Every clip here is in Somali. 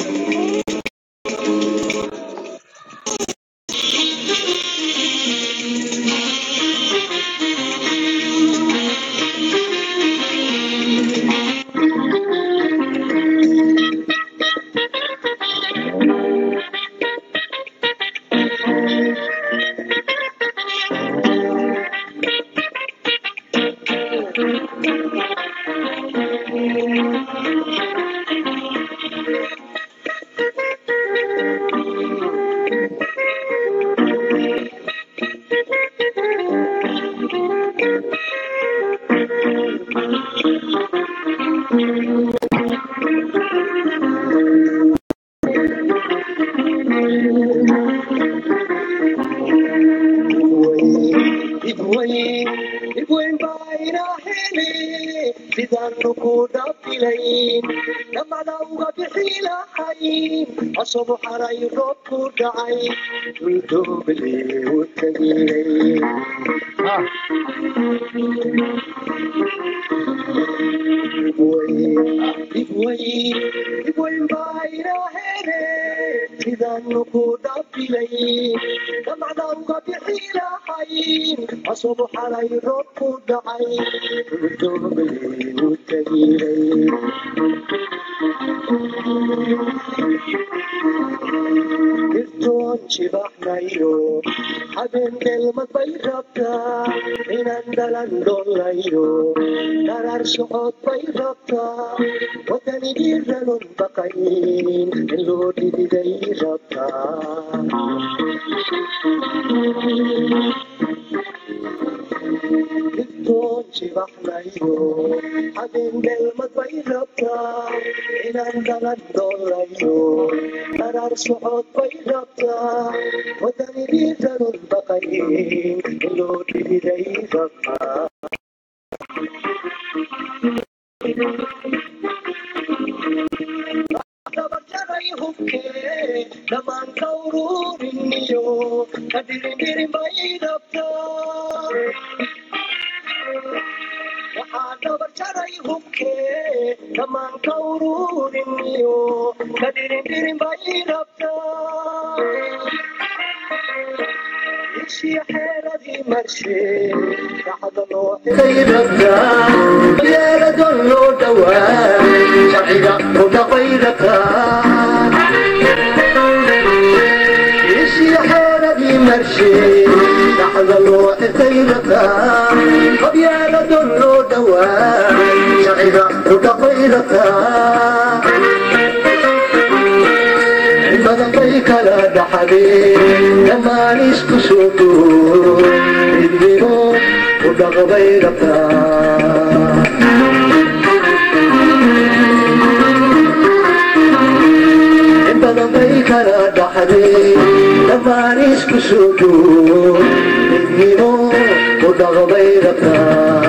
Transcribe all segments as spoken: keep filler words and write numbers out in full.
صبح راي روب دعي ويدوب لي والتقيلي يبوي يبوي بايرا هيري إذا النقود أبلي لما نوغا بحيرا حين صبح راي روب دعي ويدوب لي والتقيلي الدون شبحنايو حبين كلمة بيربتا من اندلن دوليو نرار شعود بيربتا وطني جيرانون بقاين اللو دي دي دي ربتا الدون شبحنايو حبين كلمة بيربتا من اندلن دوليو نرار شعود بيربتا وطني جيرانون بقاين اللو دي دي دي ربتا Naman kaururin niyo, kadirin-dirin mailapta. Wahada bercarai hukke, naman kaururin niyo, kadirin-dirin mailapta. Isi hera di marshe, kahada lo kairapta. Yara dollo dawai, sahiga uda kairapta. مرشي لحظة الوقت تيرتا قبيالة دلو دواي شعيبة وكفيرتا بدن بيك لا دحدي لما نسكو سوتو يدبيرو ودغ بيرتا بدن بيك لا دحدي لما نسكو سوتو نجمينو ودغ بيرتا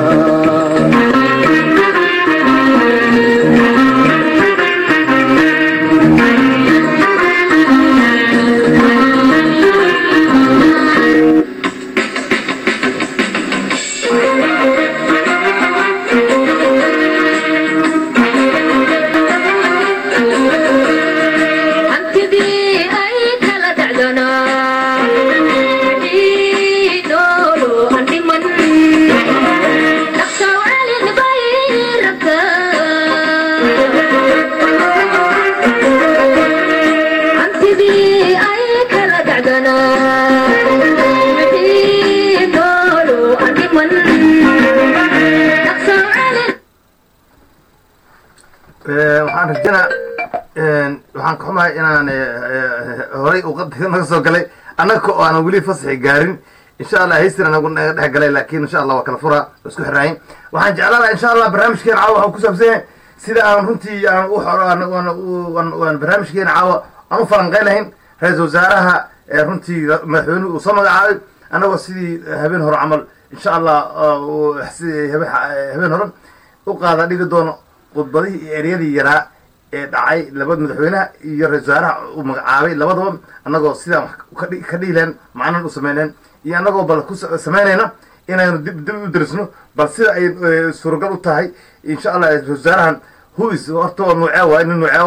waxaan rajana waxaan ka xumahay inaan horay uqadka naga soo galay annaga oo aan weli fasaxi gaarin insha Allah haystir anagu naga dhex galay laakiin insha Allah waa kala furaa isku xiraayin waxaan jeclaanahay insha Allah barnaamijkeena caawa waxa ku saabsan sida aan runtii aan u xoro aan barnaamijkeena caawa aan u falanqeynayn ra'iisul wasaaraha runtii madaxweynuhu uu soo magacaabay anagoo sidii habeen hore camal insha Allah habeen hore u qaada dhigi doono khudbadihii iyo ereyadii yaraa ee dhacay labada madaxweynaha iyo ra'iisul wasaaraha uu magacaabay labadaba annagoo sidaan ka dhiileen macnan u sameyneen iyo annagoo bal ku sameynayna inaynu dib dib u darisno bal sida ay suuragal u tahay insha Allah ra'iisul wasaarahan huis horta waa nuucee waa nin nuucee waa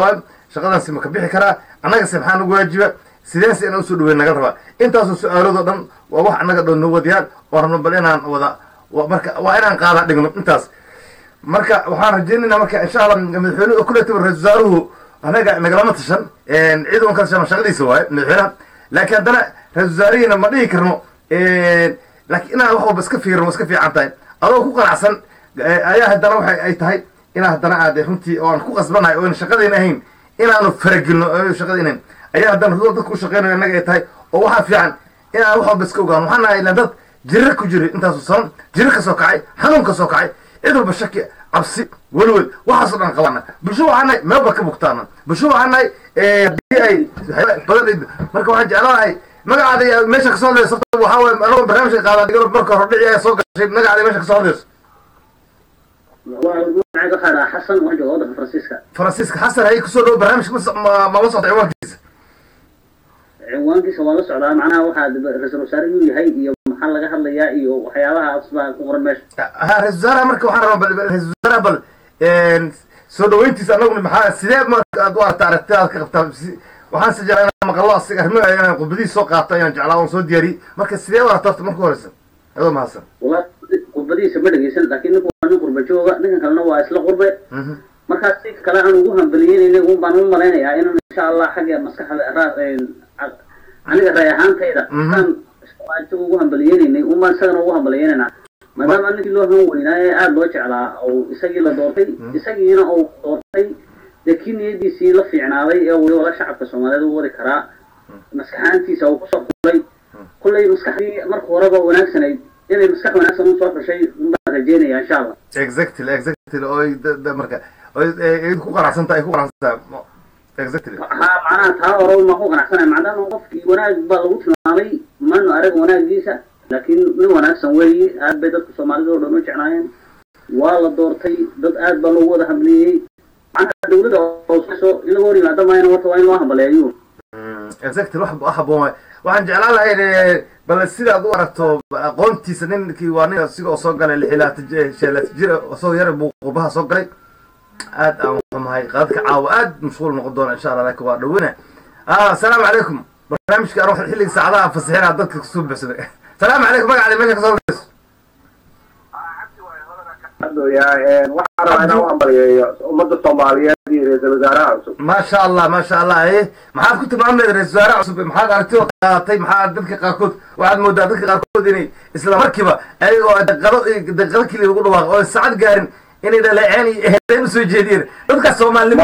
shaqadaasi ma ka bixi karaa annagase maxaa nagu waajiba sideens inaan usoo dhaweyn naga rabaa intaasoo su-aaladoo dhan waa wax annaga dhoon noo wadiyaan oo rabno bal inaan wada marka waa inaan qaadaa dhigno intaas marka waxaan rajaynaynaa marka insha allah madaxweyne kuletaba ra-isul wasaaruhu anaga nagalama tashan cid un ka tashan shaqadiisa waaye madaxweynaha laakiin haddana ra-isul wasaarihiina ma dhihi karno laakiin inaan wax walba iska fiirno iska fiican tahay adoo ku qanacsan ayaa haddana waxay ay tahay inaa haddana aad runtii oo aan ku qasbanahay oo aan shaqadayna ahayn inaanu faragelno shaqadayna ahayn ayaa haddana rudo dadka u shaqeynayo annaga ay tahay oo waxaa fiican inaan wax walba iska ogaano waxaan nahay ilaan dad jirar ku jiray intaasu sanan jirar ka soo kacay xanuun ka soo kacay cid walba shaki cabsi welwel waxaasoo dhan qabana bulsho waxaan nahay meelba ka bugtaana bulsho waxaan nahay haddii ay badan marka waxaan jeclaanahay magacaada meesha kasoo hadlayso waxaa waye anagoo barnaamijka qaadaa dhigo marka hore dhici ayaa soo gashay magacaada meesha kasoo hadlayso حسن وجه واضح فرانسيسكا فرانسيسكا حسن هي كسو دو برنامج ما ما وصلت عنوانكيس عنوانكيس waa la socdaa macnaha waxa ra-iisul wasaaraha yahay iyo maxaa laga hadlayaa iyo waxyaabaha asbaa ku qoran meesha ha ra-isul wasaaraha marka waxaan rabaa bal ra-isul wasaaraha bal een soo dhaweyntiisa anaguna maxaa sidee marka aad u aragtaa aragtidaad ka qabtaa waxaan si jeclaa inaan maqlo asiga arrimo ayaan qubadiisa soo qaato ayaan jeclaa waan soo diyaariyey marka sidee u aragtaa marka horeysa adoo mahadsan والله qubadiisa ma dhageysan laakiin ninku waa nin qurba jooga ninkan kalena waa isla qurbe markaas si kale aan ugu hambalyeynayna uun baan u malaynayaa inaan insha allah xagga maskaxda raad aniga ray ahaantayda aan isku ugu hambalyeynay uun baan isagana ugu hambalyeynayna maadaama ninkii loo han weynaaye aada loo jeclaa oo isagii la doortay isagiina uu doortay laakiin niyadiisii la fiicnaaday ee weli wala shacabka soomaaliyeed u wadi karaa maskaxaantiisa uu kusoo kulay kullay maskaxdii marka horeba wanaagsanayd inay maskax wanaagsan u soo xushay baan rajeynaya insha allah exactly exactly oo marka ay ku qanacsantahay ay ku qanacsantahay exactly ha macnaha taa hore ma ku qanacsanahay maadaama qofkii wanaag baa lagu tilmaamay manu arag wanaagiisa laakiin nin wanaagsan weeye aad bay dadka soomaalida oo dhan u jeclaayeen waa la doortay dad aad baa loogu wada hambaliyey macnaha dawladda hooseyso in laga hor yimaado maayna warta waa in loo hambaleeyo exactly wax haboon waxaan jeclaan lahay bal sidaad u aragto aqoontiisa ninkii waa nin asiga oo soo galay lixilaata sheelaata jira soo yara buu qurbaha soo galay aad aan xumahay qaadka caawa aad mashquul noqon doona insha allah laakiin waa dhawina ah asalaamu calaykum barnaamijka arox xilliga saacadaha fasixina dadka kusoo bixsaday salaamu calaykum magacaada meesha kasoo hadlayso waxaan rabaa inaan u hambaliyeeyo ummadda soomaaliyeed iyo ra-iisul wasaaraha cusub ما شاء الله ما شاء الله ايه maxaad ku tilmaamay ra-isul wasaare cusub maxaad aragtida qaadatay maxaa dadka qaarkood waxaad moodaa dadka qaarkood inay isla markiiba ayagoo daqado daqado keliya lagu dhawaaqo oo saacad gaarin inay dhaleeceen iyo ehedeyn usoo jeediyeen dadka soomaalinimo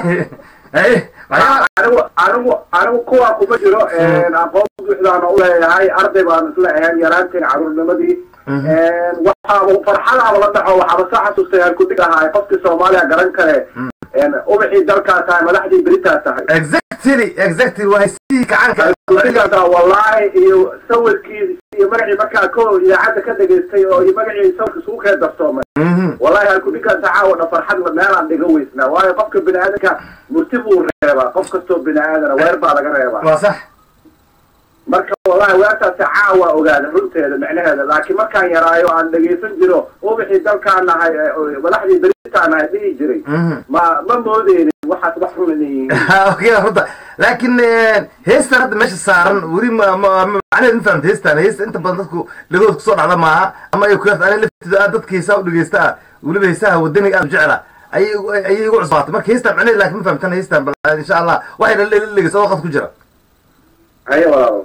anigu anigu anigu kuwaa kuma jiro aqoon buuxdaan u leeyahay arday baan isla ahayn yaraanteen caruurnimadii waxaaba farxadaaba la dhaco waxaaba soo xasuustay aan ku dig ahaay qofkii soomaaliya garan kale ubaxii dalkaa tahay madaxdii beritaa tahay exactly exactly waa sii gacanka wallaahi iyo sawirkii iyo magacii markaa ko idaacadda ka dhegaystay oo iyo magacii sawirka isugu keen darsoomay wallaahi halku ninkaan tacaawadha farxad meelaan dhiga weysnaa waayo qofka bini aadanka murti buu reebaa qof kastoo bini aadana weer baa laga reebaa waa sax marka wallahi weertaasi caawa ogaada runteeda micnaheeda laakiin markaan yaraayo aan dhegaysan jiro ubaxii dalkaan nahay madaxdii beritaan nahay dhihi jiray ma ma moodeynin waxaas wax run inay yihiin okay runta laakiin heestan hadda meesha saaran weli macnaheed intaan heestan heesta inta badan dadku lagood kusoo dhacda maaha ama ay ku yarta ani laftida aad dadka heesaha u dhegeysta ah weliba heesaha wadaniga aad u jecla ayay ayay igu cusbaatay marka heestan macnaheed laakiin ma fahamtan heestan bal insha allah waxay la dhegeysta waqti ku jira hayo walaalo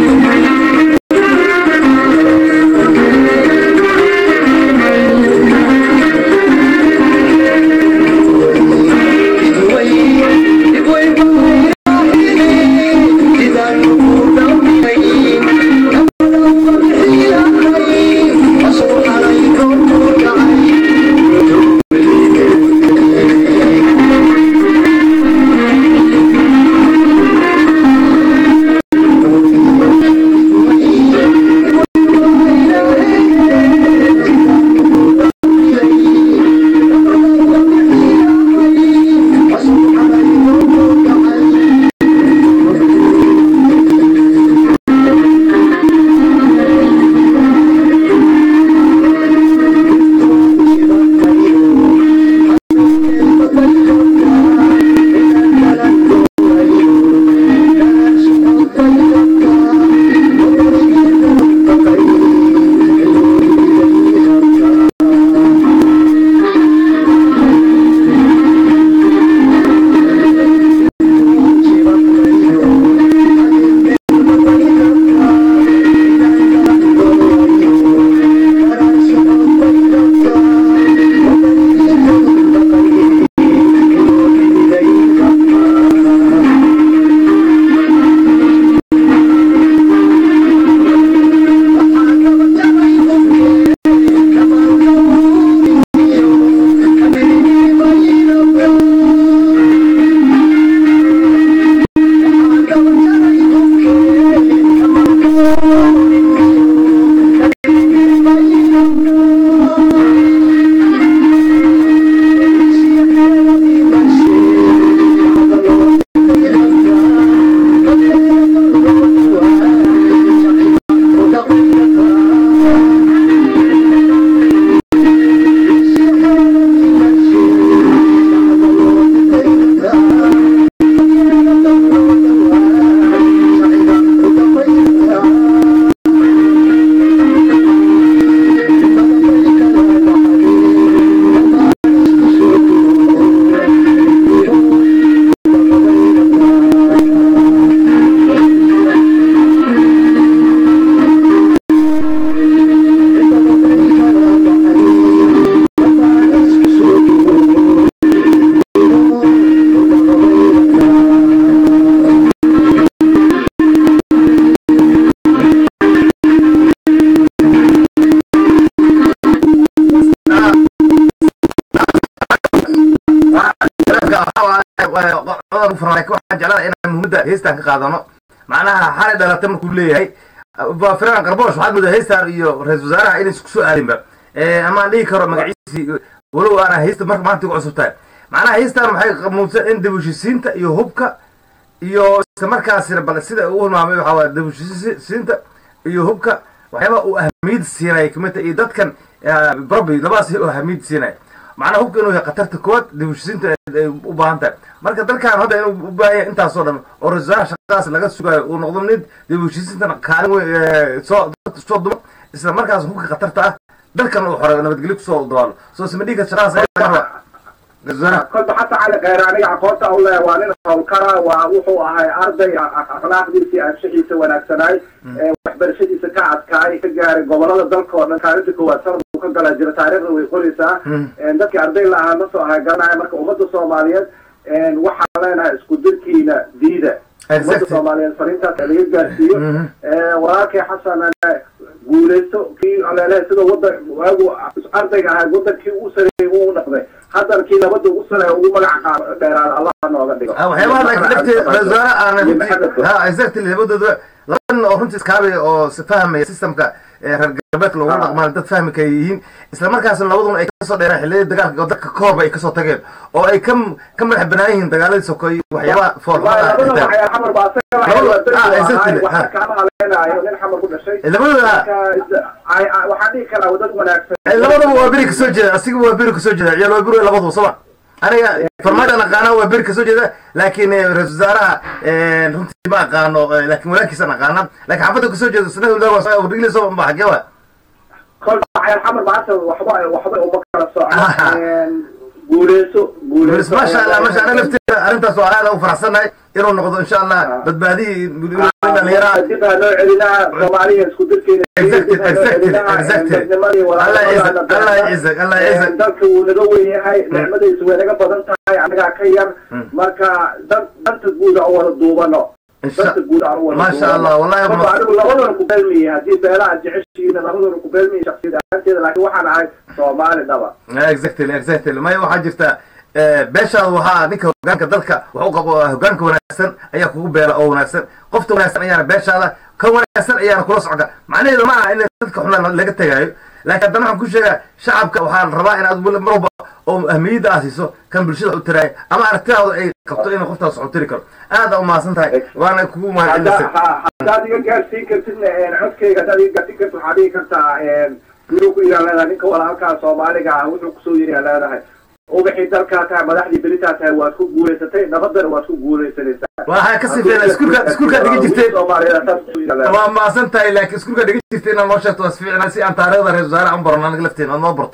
Thank you. labada furan laakiin waxaan jeclaa inaan muhiimada heestaan ka qaadano macnaha xalay dhalatay markuu leeyahay Fernand Qarbosh waxaad moodaa heestaan iyo ra'iisul wasaaraha inay isku soo aadinba ama aan dhihi karo magaciisi walow aan heesta marka maanta ugu cusubtahay macnaha heestaan waxay qamuusan in dib u heshiisiinta iyo hubka iyo isla markaasina bal sida uu hilmaamay waxa waa dib u heshiisiinta iyo hubka waxyaaba uu ahmiyad siinay kamida iyo dadkan barbi labaas uu ahmiyad siinay macnaha hubka inuu yahay qatarta koowaad dib u heshiisiinta ay u baahan tahay marka dalkan hadda inuu u baahan yahay intaas oo dhan oo ra'iisul shaqadaas laga sugayo uu noqdo mid dib u heshiisiinta kaalin soo soo dumo isla markaas hubka qatarta ah dalkan uu xoray nabadgelyo ku soo dawaalo soo samadiga shaqadaas ay ka kolba xataa cali khayr aniga aqoonta u leeyahay waa nin howlkara waa wuxuu ahay arday akhlaaqdiisii anshaxiisa wanaagsanaay waxbarashadiisa ka adkaay ka gaaray gobolada dalka oo dhan kaalinta koowaad sanad uu ka galaa jira taariikhda way qoraysaa dadkii arday la ahaa ma soo ahay garanaya marka ummadda soomaaliyeed waxaan leenahay isku dirkiina diida ummadda soomaaliyeed fariintaas laga gaarsiiyo walaalkay xasan guuleysto kii aleelehe sida wadan waagu ardayga ahay wadankii uu sareeyay uu dhaqday haddana kii nabadda ugu sareeya ugu magac qaar dheeraada allah nooga dhigo waxyaabaha laakiin lafteeda ra'iisul aan ha exactly labadooda laban oo runtii iskaabay oo si fahmaya systemka reer galbeedka loogu dhaqmaan dad fahmi ka yihiin isla markaasna labaduna ay ka soo dheeraan xilliyada dagaalka dadka ka horba ay ka soo tageen oo ay ka ka madax banaan yihiin dagaaladii sokoy waxyaabaha foorxada waxaan dhihi karaa dad wanaagsan labadaba waa beri kasoo jeeda asiga waa beri kasoo jeeda ciyaal waa beri labadaba soma aniga farmaajo aqaana waa beri kasoo jeeda laakiin ra'iisul wasaaraha runtii ma aqaano laakiin walaalkiisa aqaana laakiin xaafadda kasoo jeeda sanad walba waa dhigli soo ma xagee waa kol ciyaal xamar maanta waxba waxba uma kala socon guuleyso guuleyso ma sha Allah ma sha Allah lafteeda arintaas waa aad u faraxsanahay inuu noqdo insha Allah badbaadii dhalinyarada dib loo celinaa Soomaaliya isku dirkeena exactly exactly exactly Allah yizak Allah yizak Allah yizak dalka uu naga weeyahay nicmadiisu way naga badan tahay anaga ka yar marka danta guud oo wada duubano danta guud oo wada ma sha Allah wallahi anigu labadaba ku beelmiyay hadii beelaha jeceshiina labadaba ku beelmiyay shakhsiyadeeda laakiin waxaan ahay Soomaali daba exactly exactly ma waxa jirta beeshaada waxaa ninka hogaanka dalka wax u qabo hogaanka wanaagsan ayaa kugu beela oo wanaagsan qofta wanaagsan ayaana beeshaada ka wanaagsan ayaana kula socda macnaheedu ma aha in dadka xunaan laga tagaayo laakiin haddana waxaan ku sheegaa shacabka waxaan rabaa in aad mar walba oo ahmiyadda aad siiso kan bulshada u tiraay ama aragtidaadu ay qabto in qoftaas u tiri karo aad u maasan tahay waana kugu mahadcelinaysa haddaad iga gaarsiin kartidna codkayga haddaad iga gaarsiin kartid waxaad dhihi kartaa wuxuu ku yidhaa leedahay ninka walaalkaa Soomaaliga ah wuxuu kusoo yidhaa leedahay وبحي دالكا تاع مدحدي بريتا تاع واد كو غوليساتay nabadana waad ku guuleysanaysaa waxa ka sifeena iskuulka iskuulka dhiga jirtay waa ma santahay laakiin iskuulka dhiga jirtay inaan noo sheegto wasfiicna si aan taariikhda reer wasaare aan barno anaga lafteena noo barto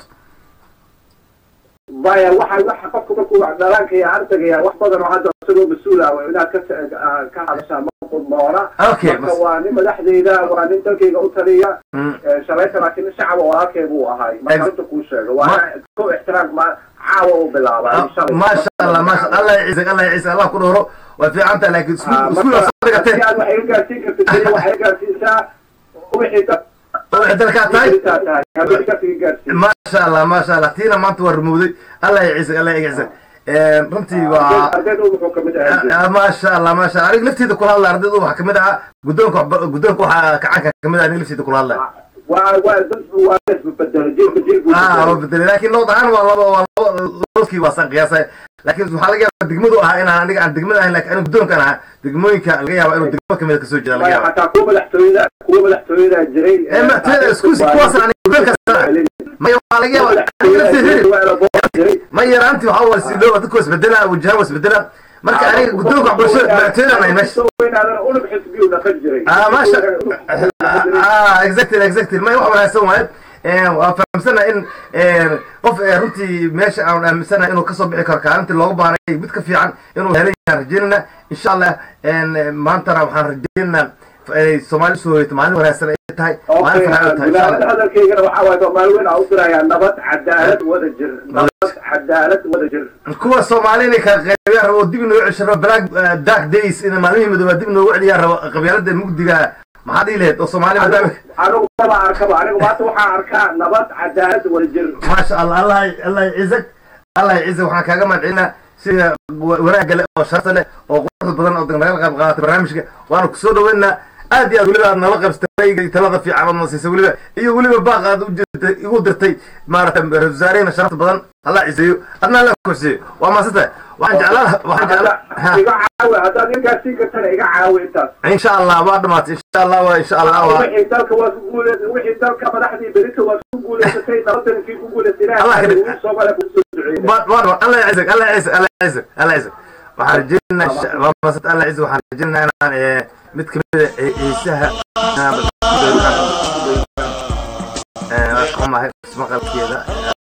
baya waxa waxa qofku markuu dhalaanka iyo ardayga wax badan oo hadda isagoo mas'uul ah waa inaad ka ka hadashaa moona waa nin madaxdeeda waa nin dalkayga u taliya shalayta laakiin shacab oo halkay buu ahay marka ku sheego waa ku ixtiraam ma عاو بالله ما شاء الله ما شاء الله يعزك الله يعزك الله كله هو وفي عنده لكن سكول سكول صدقتين يعني waxay gaarsiin kartaa waxay gaarsiintaa wixii وحده الكاتاي ما شاء الله ما شاء الله تينا ما انت ورمودي الله يعزك الله يعزك runtii waa ما شاء الله ما شاء الله aniga lafteeda kula hadla ardaydu waxa kamid ah gudoonka gudoonka waxa kacanka kamid ah aniga lafteeda kula hadla waa waa بدل جيل جيل اه بدل لكن لو ضعان والله والله واسان قياسay laakiin waxa laga yaabaa degmadu ah in aan aniga aan degmada ahayn laakiin anigu doonkan ah degmooyinka laga yaabaa inuu degmo kamid ka soo jeedo laga yaabaa hatta kuwa madaxtooyada kuwa madaxtooyada jiray ee madaxtooyada isku si kuwaas aan doonka ma yaabaa laga yaabaa ma yaraanti waxa waa si loo dadku isbedela wajaha isbedela marka aniga gudoonka bulshada madaxtooyada ay meesha ah ma sha ah exactly exactly ma waxa wanaagsan waay وفهمسنا إن قف رنتي ماشي أو أمسنا إنه كسب بحكر كأنت اللي هو باري بتكفي عن إنه هلي رجلنا إن شاء الله إن ما أنتنا وحنرجلنا الصومالي سويت معنا ولا سنة هاي ما أعرف هذا الكي أنا وحاول ما وين أوصل يعني نبض عدالة ودجر نبض عدالة ودجر الكوة الصوماليين كغير ودي منه عشرة بلاك داك ديس إن مالهم مدودي منه وعليا قبيلة المقدقة ما حد يلهد الصومالي ما دام أنا طبعا أركب أنا ما توقع أركان نبض عدالة ودجر ما شاء الله الله الله يعزك الله يعزك وحنا كمان عنا sida wanaagga leh oo sharta leh oo quruxda badan oo naga qayb qaatay barnaamijka waana ku soo dhaweynaa aad iyo aad weliba aad nala qaybsatay talada fiican aad nasiisay weliba iyo weliba baaq aad u jirtay igu dirtay maaragtay ra-iisul wasaarehena sharafta badan allah ciseeyo adna alla korsiiyo waa maasanta waxaan jeclaa waxaan jeclaa iga caawi haddaad ninkaas sii kartana iga caawi intaas insha allah waa dhamaatay insha allah waa insha allah waa wixii dalka waa ku guuleysay wixii dalka madaxdii berito waa ku guuleysatay nabadankii ku guuleysay Allah ka dhig. ilaahay soo mala ku soo duceeyay waa allah yacizak allah yacizak allah yacizak allah yacizak waxaan rajaynaynaa waa maasanta allah yacizak waxaan rajaynaynaa inaan eh, mid ka mid ah ciisaha waa xumahay maqalkeeda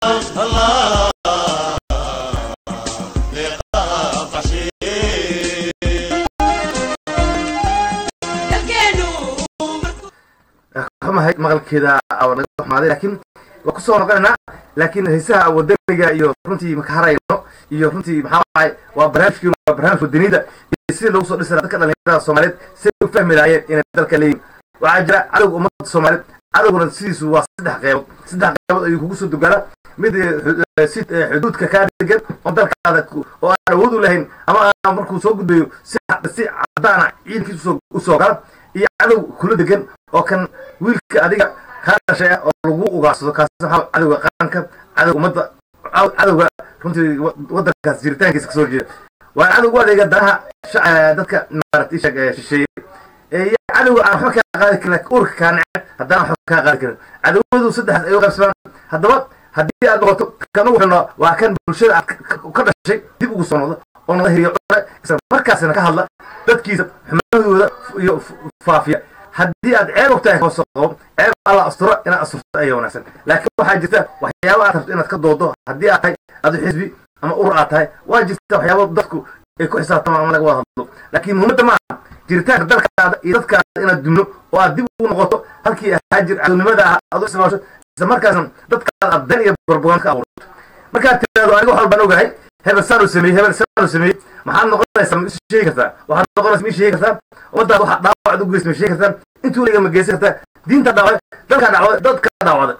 xumahay maqalkeeda waa naga xumaaday laakiin waa kusoo noqonaynaa laakiin heesaha wadaniga iyo runtii maka harayno iyo runtii maxaa waay waa barnaamijkiina waa barnaamij wadanida iyo sidii lagu soo dhisi lahaa dadka dhalinyarada soomaaliyeed siday u fahmi lahaayeen inay dalka leeyihin waxaa jira cadowga ummadda soomaaliyeed cadowguna sidiisu waa saddex qeybood saddex qeybood ayuu kugu soo dugaala mid eh, si eh, xuduudka kaa degan oo dalkaada ku- oo aan awood u lahayn ama aan markuu soo gudbayo si si cadaana ciidankiisa usoo usoo gala iyo cadow kula degan oo kan wiilka adiga kaa dhashay ah oo lagu ugaarsado kaas waxaa cadowga qaranka cadowga ummadda caw- cadowga runtii wa- waddankaas jiritaankiisa kasoo jeeda waa cadowga u adeega danaha sha- eh, dadka maaragtay ishag eh, shisheeye ee iyo cadowga aan waxba kaa qaadi karin laakiin urka kaa neceb haddaan waxba kaa qaadi karin cadowadu saddexdaas ay u qaybsamaan haddaba haddii aad noqoto kan ugu xunaa waa kan bulshada aad ka- ka ka dhashay dib ugu soo noqdo oo naga hiriyo cune isla markaasina ka hadla dadkiisa xumadooda iyo f- faafiya haddii aad ceeb ogtahay hoos qabo ceeb alla asturo inaad asturto ayaa wanaagsan laakiin waxaa jirta waxyaaba aad rabto inaad ka doodo haddii aad tahay adu xisbi ama urur aad tahay waa jirta waxyaaba dadku ay ku xisaabtamaan ama laga wada hadlo laakiin muhiimadda maaha jiritaanka dalkaada iyo dadkaada inaad dumno oo aad dib ugu noqoto halkii ahaa jir cadownimada ah aad u isticmaasho isla markaasna dadkaada aad dan iyo barbaganda ka abuurto markaad tiraahdo aniga wax walbaan ogahay hebel saanu sameeyey hebel saanu sameeyey maxaad noqonaysaa ma isu sheegi kartaa waxaad noqonaysa ma ii sheegi kartaa ummadaada waxaad dhaawac u geysa ma sheegi kartaa intuu liga ma geysan kartaa diinta dhaawacday dalkaa dhaawacday dadka dhaawacday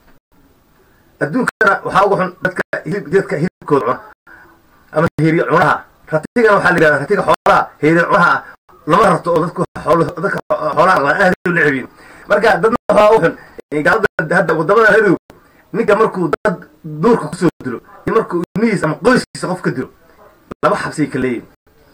adduunkana waxaa ugu xun dadka hilib dadka hilibkooda cuna ama heriyo cunaha ratigana waxaa la yidhahdaa ratiga xoolaha heriyo cunaha ah lama rarto oo dadku xoolo- dadka xoolaha waa aad u neceb yihiin marka dadna waxaa ugu xun eh, gaalada hadda wadamada reedow ninka markuu dad duurka kusoo dilo iyo markuu ilmihiisa ama qoyskiisa qof ka dilo laba xabsiay ka leeyihin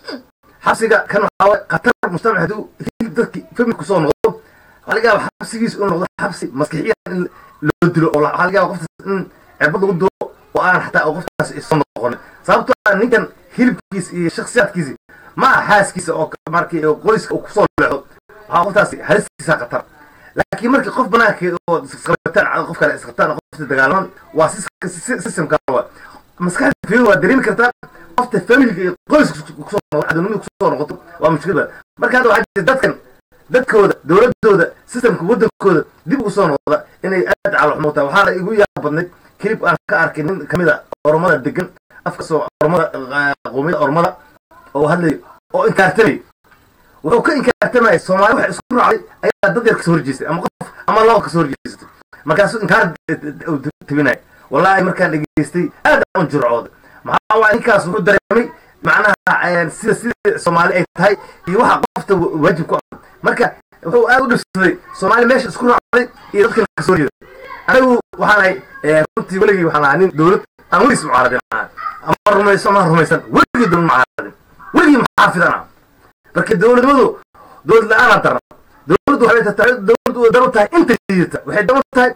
xabsiga kan waxaa waay khatar mujtamac hadduu hilib dadki familku soo noqdo waxaa laga yaaba xabsigiisa inuu noqdo xabsi maskixiyan in loo dilo oo waxaa laga yaaba qoftaas in cirbad lagu duro oo aan xataa oo qoftaas soo noqonin sababtoo ah ninkan hilibkiisa iyo shakhsiyaadkiisi ma aha xaaskiisa oo markii oo qoyska uu kusoo leexdo waxaa qoftaasi halistiisa khatar laakiin markii qof banaanka oo isqabataan qof kale isqabtaan qofta dagaalaman waa systemka waa maskaxda fiir waa dareemi kartaa qofta familka iyo qoyska kusoo noqdo cadownimadii kusoo noqoto waa mushkilada marka hadda waxaa jirta dadkan dadkooda dowladooda systemka waddankooda dib ugu soo noqda inay aad caloxumo tahay waxaana igu yaab badnayd kilib aan ka arkay nin kamid a oromada degan afka soo oromada qowmiyada oromada oo hadlay oo inkaartamay wuxuu ka inkaartamaya soomaali waxa isku raacday ayaa dad yar kasoo horjeestay ama qof ama laba kasoo horjeestay markaasuu inkaar tabinaya wallaahi markaan dhegeystay aad aan jurcooday maxaa waay ninkaas wuxuu dareemay macnaha sida sida soomaali ay tahay iyo waxa qofta waajib ku ah marka wuxuu aad u dhibsaday soomaali meesha isku raacday iyo dadkan kasoo horjeeda anigu waxaan ahay runtii weligii waxaan ahaa nin dowlad aan weligiis mucaaradin ama rumayso ama rumaysan weligii dowlad mucaaradin weligii muxaafidana marka dowladnimadu dowlad la-aan daran dowladdu waxay tahay dowladdu daro tahay inta liidata waxay daro tahay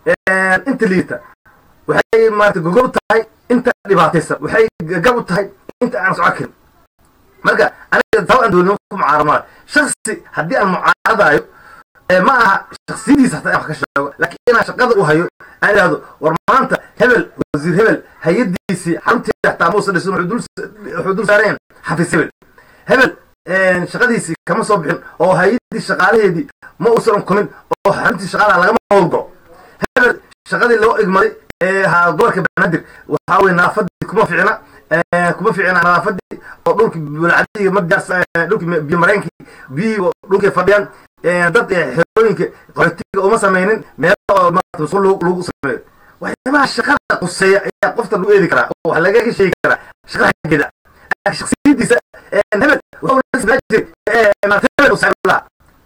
inta liidata waxay maarata gogob tahay inta dhibaataysan waxay gab u tahay inta aan socon karin marka aniga sabab aan dowladnimo ku mucaaramayo shaksi haddii aan mucaaradayo ma aha shaksiyadiisa hataa wax ka sheego laakiin inaan shaqada u hayo aan idhaahdo war maanta hebel wasiir hebel hay-adiisii xaruntii hataa muusa dhisin wuxuu dul saareen xafiis hebel hebel shaqadiisii kama soo bixin oo hay-adii shaqaalaheedii ma uusan unkumin oo xaruntii shaqaalaha lagama howlgalo hebel shaqadii loo igmaday gobolka banaadir waxaa weye nadaafadii kuma ficna kuma ficna nadaafadii oo dhulki bulcadii markaas dhulki biyo mareenkii biyihii dhulkay fadhiyaan dad xerooyinka qaxootiga uma samaynin meelo oo lagu sameeyo waxyaabaha shaqada quseeya ayaa qofta lagu eedi karaa oo wax laga sheegi karaa shaqada xaggeeda shakhsiyadiisa hebel wuxuu la isbaa jiray maantebel u saaxiiblaha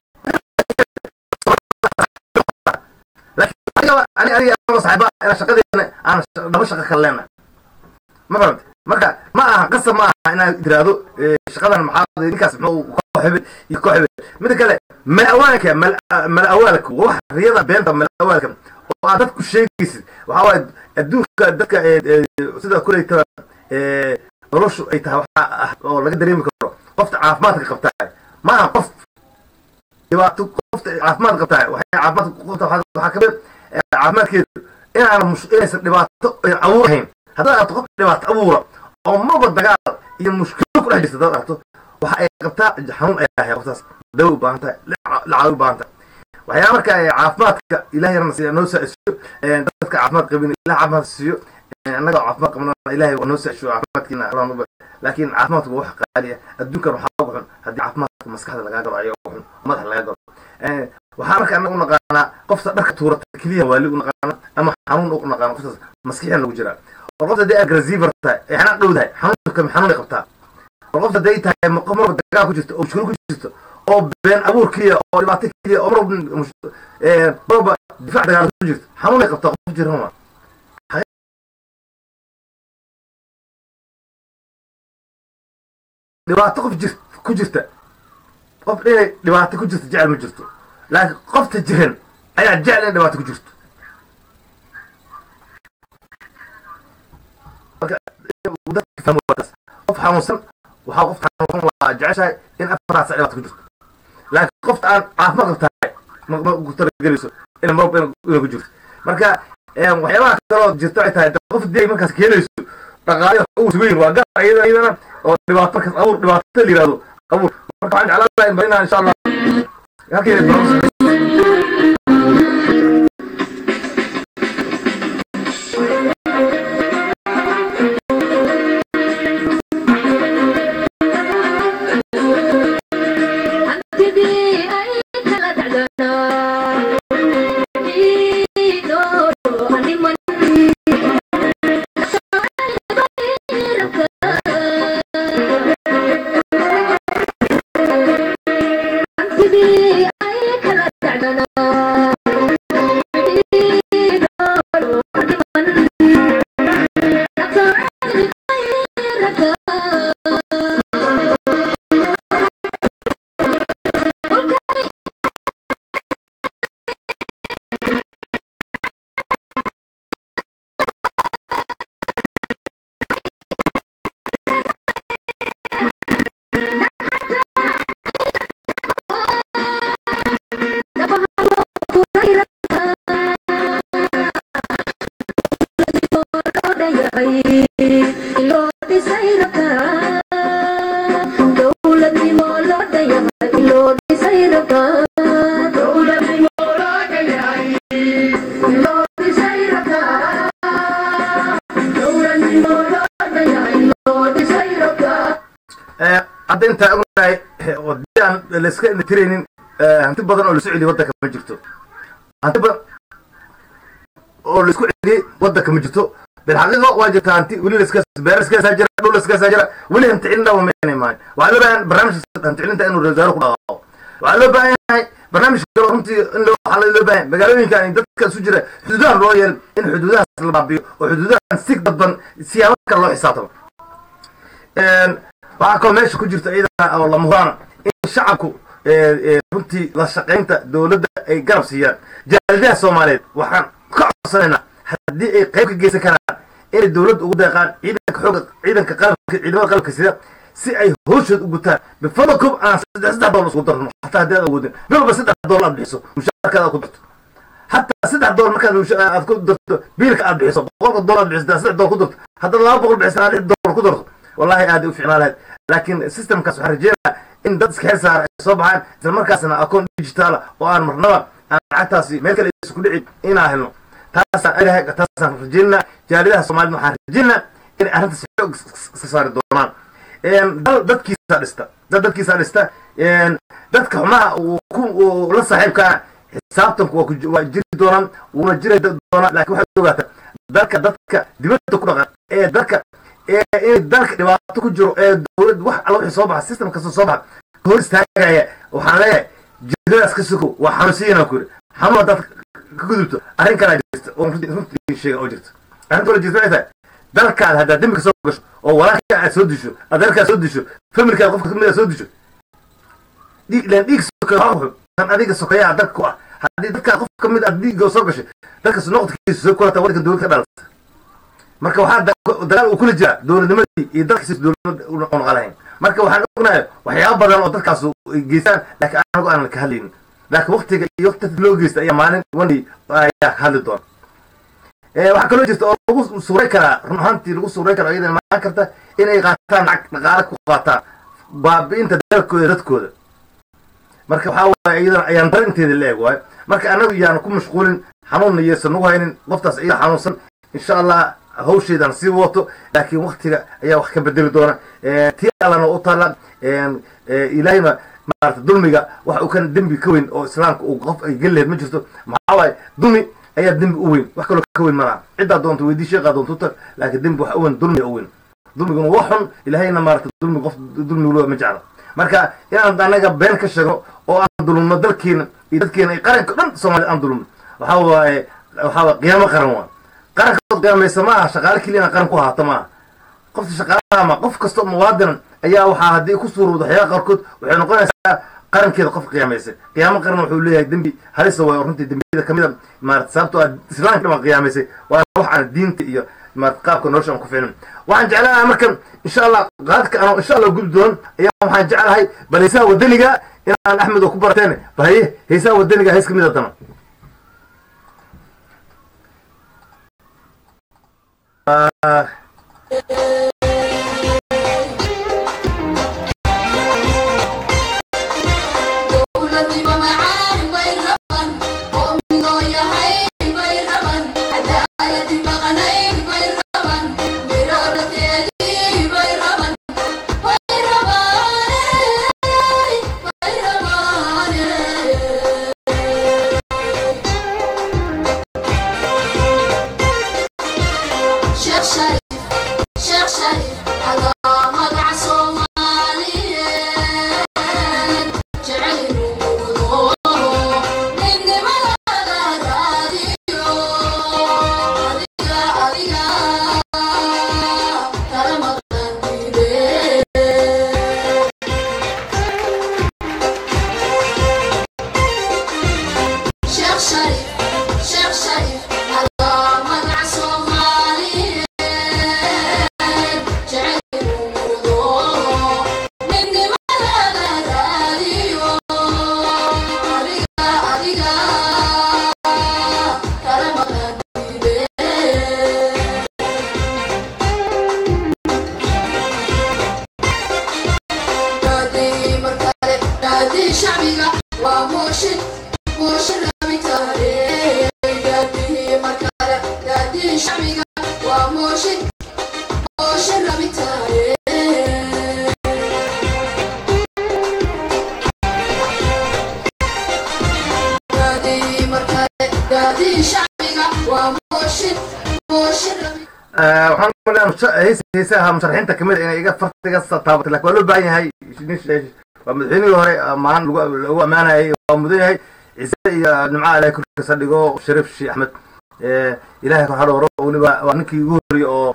laakiin aniga ani aniga ama saaxiiba inaan shaqadeena aan laba shaqo kala leenahay ma fahamtay marka ma aha qasab ma aha inaad tiraahdo shaqadan maxaa ninkaas muxuu koox hebel iyo koox hebel mida kale mal awaanka mal awaalka wax riyada beenta mal awaalka oo aad dadku sheegaysid waxa waaye adduunka dadka sida kuleyta noloshu ay tahay waxa ah oo laga dareemi karo qofta caafimaadka qabtaa ma aha qof dhibaato qofta caafimaad qabtaa waxay caafimaadka qofta waxa ka mid caafimaadkeedu inaan inaysan dhibaato abuurahayn haddaad aragto qof dhibaato abuura oo maba dagaal iyo mushkilo ku dhex jirta haddaad aragto waxa ay qabtaa xanuun ay tahay qoftaas dawo u baahan tahay lacag u baahan tahay waxyaa marka caafimaadka ilaahay yarna siiya noo saaciyo dadka caafimaad qabin ilaah caafimaad siiyo annaga caafimaad qabna ilaahay waa noo saaciyo caafimaadkiina alaanuba laakiin caafimaadku wax qaali ah adduunkan waxaa ugu xun haddii caafimaadka maskaxda lagaa galo ayaa ugu xun madaxa lagaa galo waxaa marka annaga u naqaanaa qofta dharka tuurata keliya waali u naqaana ama xanuun u naqaana qoftaas maskixiyan lagu jiraa war qofta haddii aggressiver tahay ee xanaaq dhow tahay xanuunka xanuunay qabtaa war qofta hadday tahay qof marba dagaal ku jirto oo mushkilo ku jirto oo been abuurkiya oo dhibaato keliya oo marba marba difaac dagaal ku jirto xanuunay qabtaa qof jiran waa dhibaato qof jir ku jirta qof inay dhibaato ku jirto jecel ma jirto laakiin qofta jiran ayaa jecel in dhibaato ku jirto marka dadka fahmo wadaas qof xanuunsan waxaa qof xanuunsan waa jeceshahay in afaraad sac dhibaato ku jirto laakiin qofta aan caafimaad qabtahay ma ku talagelayso in marba inay ku jirto marka waxyaabaha kaloo jirta ay tahay qof dii markaas keenayso dhaqaale ugu weyn waa gaar iyadana oo dhibaato markaas abuur dhibaato la yiraahdo abuur marka waxaan jeclaan lahaa in barina insha allah halkeeda hadda intaa ognahay wadii aan layska indhatiraynin hanti badan oo laisku celiyay waddanka ma jirto hanti badan oo laisku celiyey waddanka ma jirto bilxaqiiqo waa jirta hanti weli laska beer iska saajira dhul iska saajira weli hanti cilina waa meenay maan waxaa loo baahan barnaamij hanti cilinta inuu rasaaro ku dhaqaaqo waxaa loo baahan yahay barnaamij kale runtii in loo waxaa loo baahan magaalooyinka in dadka isu jira xuduudaha loo yeel in xuduudahaas la baabiyo oo xuduudahan si dadban siyaabo kale loo xisaabtamo waxaa kaloo meesha ku jirta iyadana oo lama huraan in shacabku runtii la shaqaynta dowladda ay garab siiyaan jaaladaha soomaaliyeed waxaan ka codsanaynaa haddii ay qayb ka geysan karaan inay dowladda ugu deeqaan ciidanka xooga ciidanka qalabka ciidamada qalabka sida si ay howshood u gutaan bifadalkum aan saddex saddex doolar isku darno xataa haddii aad awoodin bilba saddex doolar aad bixiso mushaarkaada aad ku darto hataa saddex doolar markaad aad ku darto biilka aad bixiso boqolka doolar aad bixiso saddex doolar ku darto haddaad laba boqol bixiso aad lix doolar ku darto wallahi aad u fiicnaa lahayd laakiin systemkaas waxaan rajeynayaa in dad iska xil saara ay soo baxaan isla markaasna akoon digitaala oo aan marnaba aan lacagtaasi meel kale isku dhici inaan helno taasaan ilahay taasaan rajeynaa jaaladaha soomaalida waxaan rajeynaa inay arrintaas xoog iska saari doonaan dal dadkiisa dhista dad dadkiisa dhista dadka xumaha uu la saaxiibkaa xisaabtanku waa jiri doonaan wuuna jiri doonaa laakiin waxaad ogaataa dalka dadka dibadda ku dhaqan ee dadka in dalka dhibaato ku jiro ee dowlad wax alla wixii soo baxa system kasta soo baxa hor istaagaya waxaan leeyahay jiradaas ka sugo waa xanuunsiina ku xanuun haddaad ka gudubto arrin kala jirta oo runtii sheega oo jirta arrinta jirta waxay tahay dalkaada haddaad dembi ka soo gasho oo walaalka aad soo disho adeerkaa soo disho familkaada qofka kamid a soo disho dhiig leen dhiig sokeeyo kan adiga sokeeyaha dalka ku ah haddii dadkaa qof kamid aad dhiigga soo gashay dalkas noqodkiisa soo kulata waddanka dowlad ka dhalata marka waxaa dagaal uu kula jiraa dowladnimadii iyo dalkiisa dowladnimada u noqolahayn marka waxaan ognahay waxyaaba badan oo dadkaas ay geystaan laakiin anagu aanan ka hadlaynin laakiin waqtiga iyo waqti loo geysta ayaa maalin wani ayaa ka hadli doona waxaa kaloo jirta oo lagu suuray karaa run ahaantii lagu suuray karo iyadana maan karta inay qaataan lacag dhaqaale ku qaataan baabi'inta dalkooda dadkooda marka waxaa waaye iyadana ayaan darinteeda la eeg waayo marka anagu yaan ku mashquulin xanuunna yeesan nagu haynin qoftaas iyada xanuunsan insha allah hawsheedaan sii wato laakiin waqtiga ayaa wax ka bedeli doona tii allana u taalla ilaahayma maarata dulmiga wax uu kan dembi ka weyn oo islaamka uu qof ay geli lahayd ma jirto maxaa waaye dulmi ayaa dembi u weyn wax kaloo ka weyn malaha ciddaa doonto weydii sheeqaa doonto tag laakiin dembi wax u weyn dulmiga u weyn dulmiguna waa xun ilaahayna maarata dulmi qof dulmigulua ma jecla marka inaan anaga been ka sheego oo aan dulumno dalkeena iyo dadkeena iyo qaranka dhan soomaalida aan dulumno waxaa waaye waxaa waaye qiyaamo qaran waa qarankood qiyaamaysa ma aha shaqaale keliya inaan qaran ku ahaato ma aha qofta shaqaalaha ma qof kastoo muwaadinan ayaa waxaa haddii ku suurowdo waxyaaba qaarkood waxay noqonaysaa qarankeeda qof qiyaamaysay qiyaamo qaran wuxuu leeyahay dembi halisa waayo runtii dembiyada kamid a maarata sababtoo ah islaamka dhamaan qiyaamaysay waa wax aan diinta iyo maarata qaabka nolosha aan ku ficnin waxaan jeclahay markan insha allah qaadka anoo insha allah gudbi doon ayaa waxaan jeclahay bal heesaha wadaniga inaan axmed oo ku barateen bal haye heesaha wadaniga hees kamid adana heesaha musharaxiinta kamid inay iga fartiga taabato laakiin waa loo baahan yahay waa madaxweynihii hore maan lagu ammaanayay waa mudan yahay ciise iyo nimca ilahay korkiisa dhigo shariif sheekh axmed ilahay ka hadhooro weliba waa ninkii ugu horreeyey oo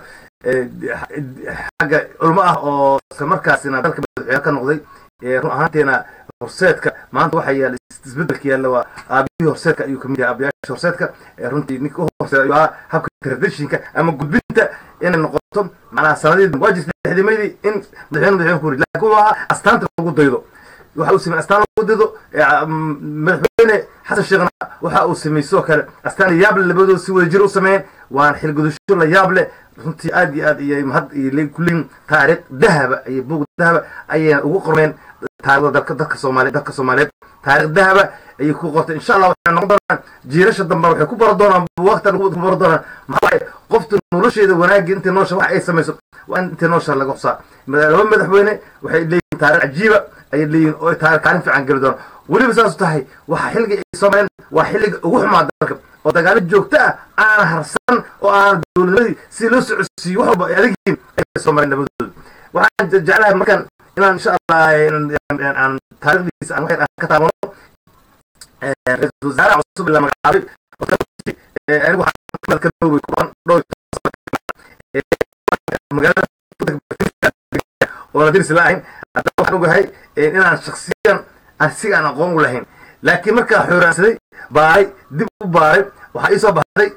xagga culmo ah oo isla markaasina dalka madaxweyne ka noqday run ahaanteena horseedka maanta waxaa yaala isbedelka yaalla waa aabihii horseedka ayuu kamid yahay aabayaasha horseedka runtii ninka u horseeda ayuu ahaa habka traditionka ama gudbinta inay noqoto macnaha sanadii waa jirta lixdimaydii in madaxweyne madaxweyne ku rid laakiin waa ahaa astaanta lagu daydo waxa uu sameeyey astaan lagu daydo madaxweyne xasan sheekhna waxa uu sameeyey sidoo kale astaan yaab leh labadooda si wada jir u sameeyeen waan xilgudasho la yaab leh runtii aad iyo aad iyo mahad iyo kulliin taariikh dahaba iyo buug dahaba ayay ugu qormeen taariikhda dalka dadka Soomaaliyeed dadka Soomaaliyeed taariikh dahaba ayay ku qortay insha Allah waxay noqon doonaan jiirasha dambe waxay ku baran doonaan waqti lagu baran doonaan maxay qoftu nolosheeda wanaag inta nolosha wax ay samayso waa inta nolosha laga xusaa laba madaxweyne waxay leeyihiin taariikh cajiiba ay leeyihiin oo taariikh kaalin fiican gali doona waliba saas tahay waxa xilliga ay Soomaaliyeed waa xilliga ugu xumaa dalka oo dagaal joogto ah aan harsan oo aan dawladnimada si loo socodsiiyo wax walba ay adigin soo maray nabadooda waxaan jeclahay markaan inaan insha allah aan taariikhdiisa aan waxay ka taabano ra-iisul wasaaraha cusub la magacaabay anigu waxaan ka noobay kuban dhowr magaalada oo la dirsi laahayn hadda waxaan ogahay inaan shakhsiyan asiga aan aqoon u lahayn laakiin markaa xuraansaday baaray dib u baaray waxaa ii soo baxday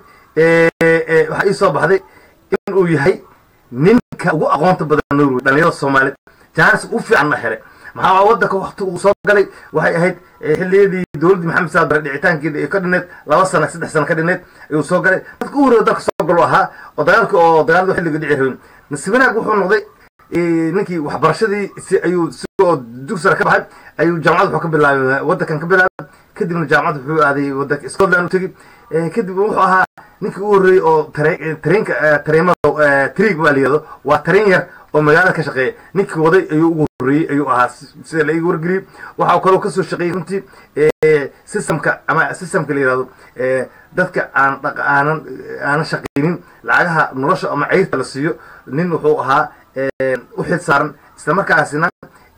waxaa ii soo baxday in uu yahay ninka ugu aqoonta badan Norway dhalinyarada Soomaaliyeed jaanis u fiican ma helay maxaa waddanka waqti uu soo galay waxay ahayd xilliyadii dawladda Maxamed Saad Barre dhicitaankeeda ka dhineed laba sano saddex sano ka dhineed ayuu soo galay dadka u horeeyay dalka soo galo ahaa oo dagaalka oo dagaalada xilliga dhici rabin nasibanaag wuxuu noqday ninkii waxbarashadii si ayuu soo dugsiga ka baxay ayuu jaamacad wuxuu ka bilaabay waddankan ka bilaabay kadibna jaamacad wuxuu aaday waddanka Scotland u tagay kadib wuxuu ahaa ninkii u horeeyay oo tareenka tareemada triig waa liyado waa tareen yar oo magaalada ka shaqeeya ninkii waday ayuu ugu horeeyay ayuu ahaa sida la igu wargeliyay waxa kale oo ka soo shaqeeyay runtii systemka ama systemka la yiraahdo dadka aan dhaqaanan aan shaqeynin lacagaha nolosha ama ceyrta la siiyo nin wuxuu ahaa u xil saaran isla markaasina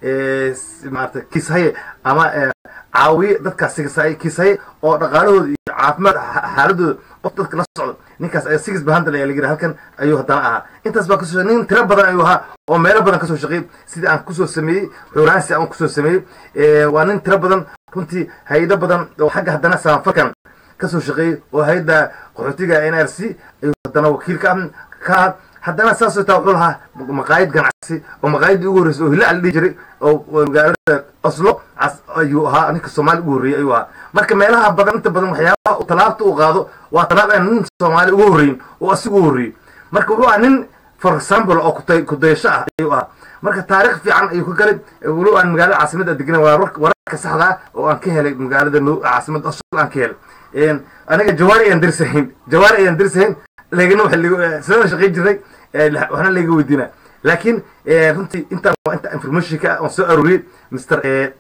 maarta kiishaye ama caawiye dadkaas sigisay kiishaye oo dhaqaalahooda iyo caafimaad xaaladooda qof dadka la socdo ninkaas ayaa sigis bahanta la yiri halkan ayuu hadana ahaa intaas baa kasoo nin tiro badan ayuu ahaa oo meelo badan kasoo shaqeeyay sidii aan kusoo sameeyay xuraansi aan kusoo sameeyay waa nin tiro badan runtii hay'ado badan oo xagga hadana saanfakan kasoo shaqeeyay oo hay'ada qaxootiga N R C ayuu hadana wakiilka ka haddana saas oo taa wuxuu lahaa maqaayad ganacsi oo maqaayadii ugu horreysay oo hilaa la dhihi jiray oo magaalada Oslo ayuu ahaa ninka Soomaali ugu horreeyay ayuu ahaa marka meelaha badan inta badan waxyaabaha uu talaabta u qaado waa talaab aan nin Soomaali ugu horreeyay oo asigu ugu horreeyay marka wuxuu ahaa nin for example oo ku daysho ah ayuu ahaa marka taariikh fiican ayuu ka galay walow aan magaalada caasimadda deganay waa wararka saxda ah oo aan ka helay magaalada caasimadda Oslo aan ka helay aniga jawaari aan dirsayn jawaari aan dirsayn لكنه اللي سنة شقيق جري وحنا اللي جودينا لكن رنتي أنت وأنت إنفورميشن كا وسؤال روري مستر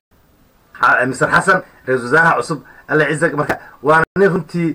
مستر حسن رزوزها عصب الله يعزك مركا وأنا رنتي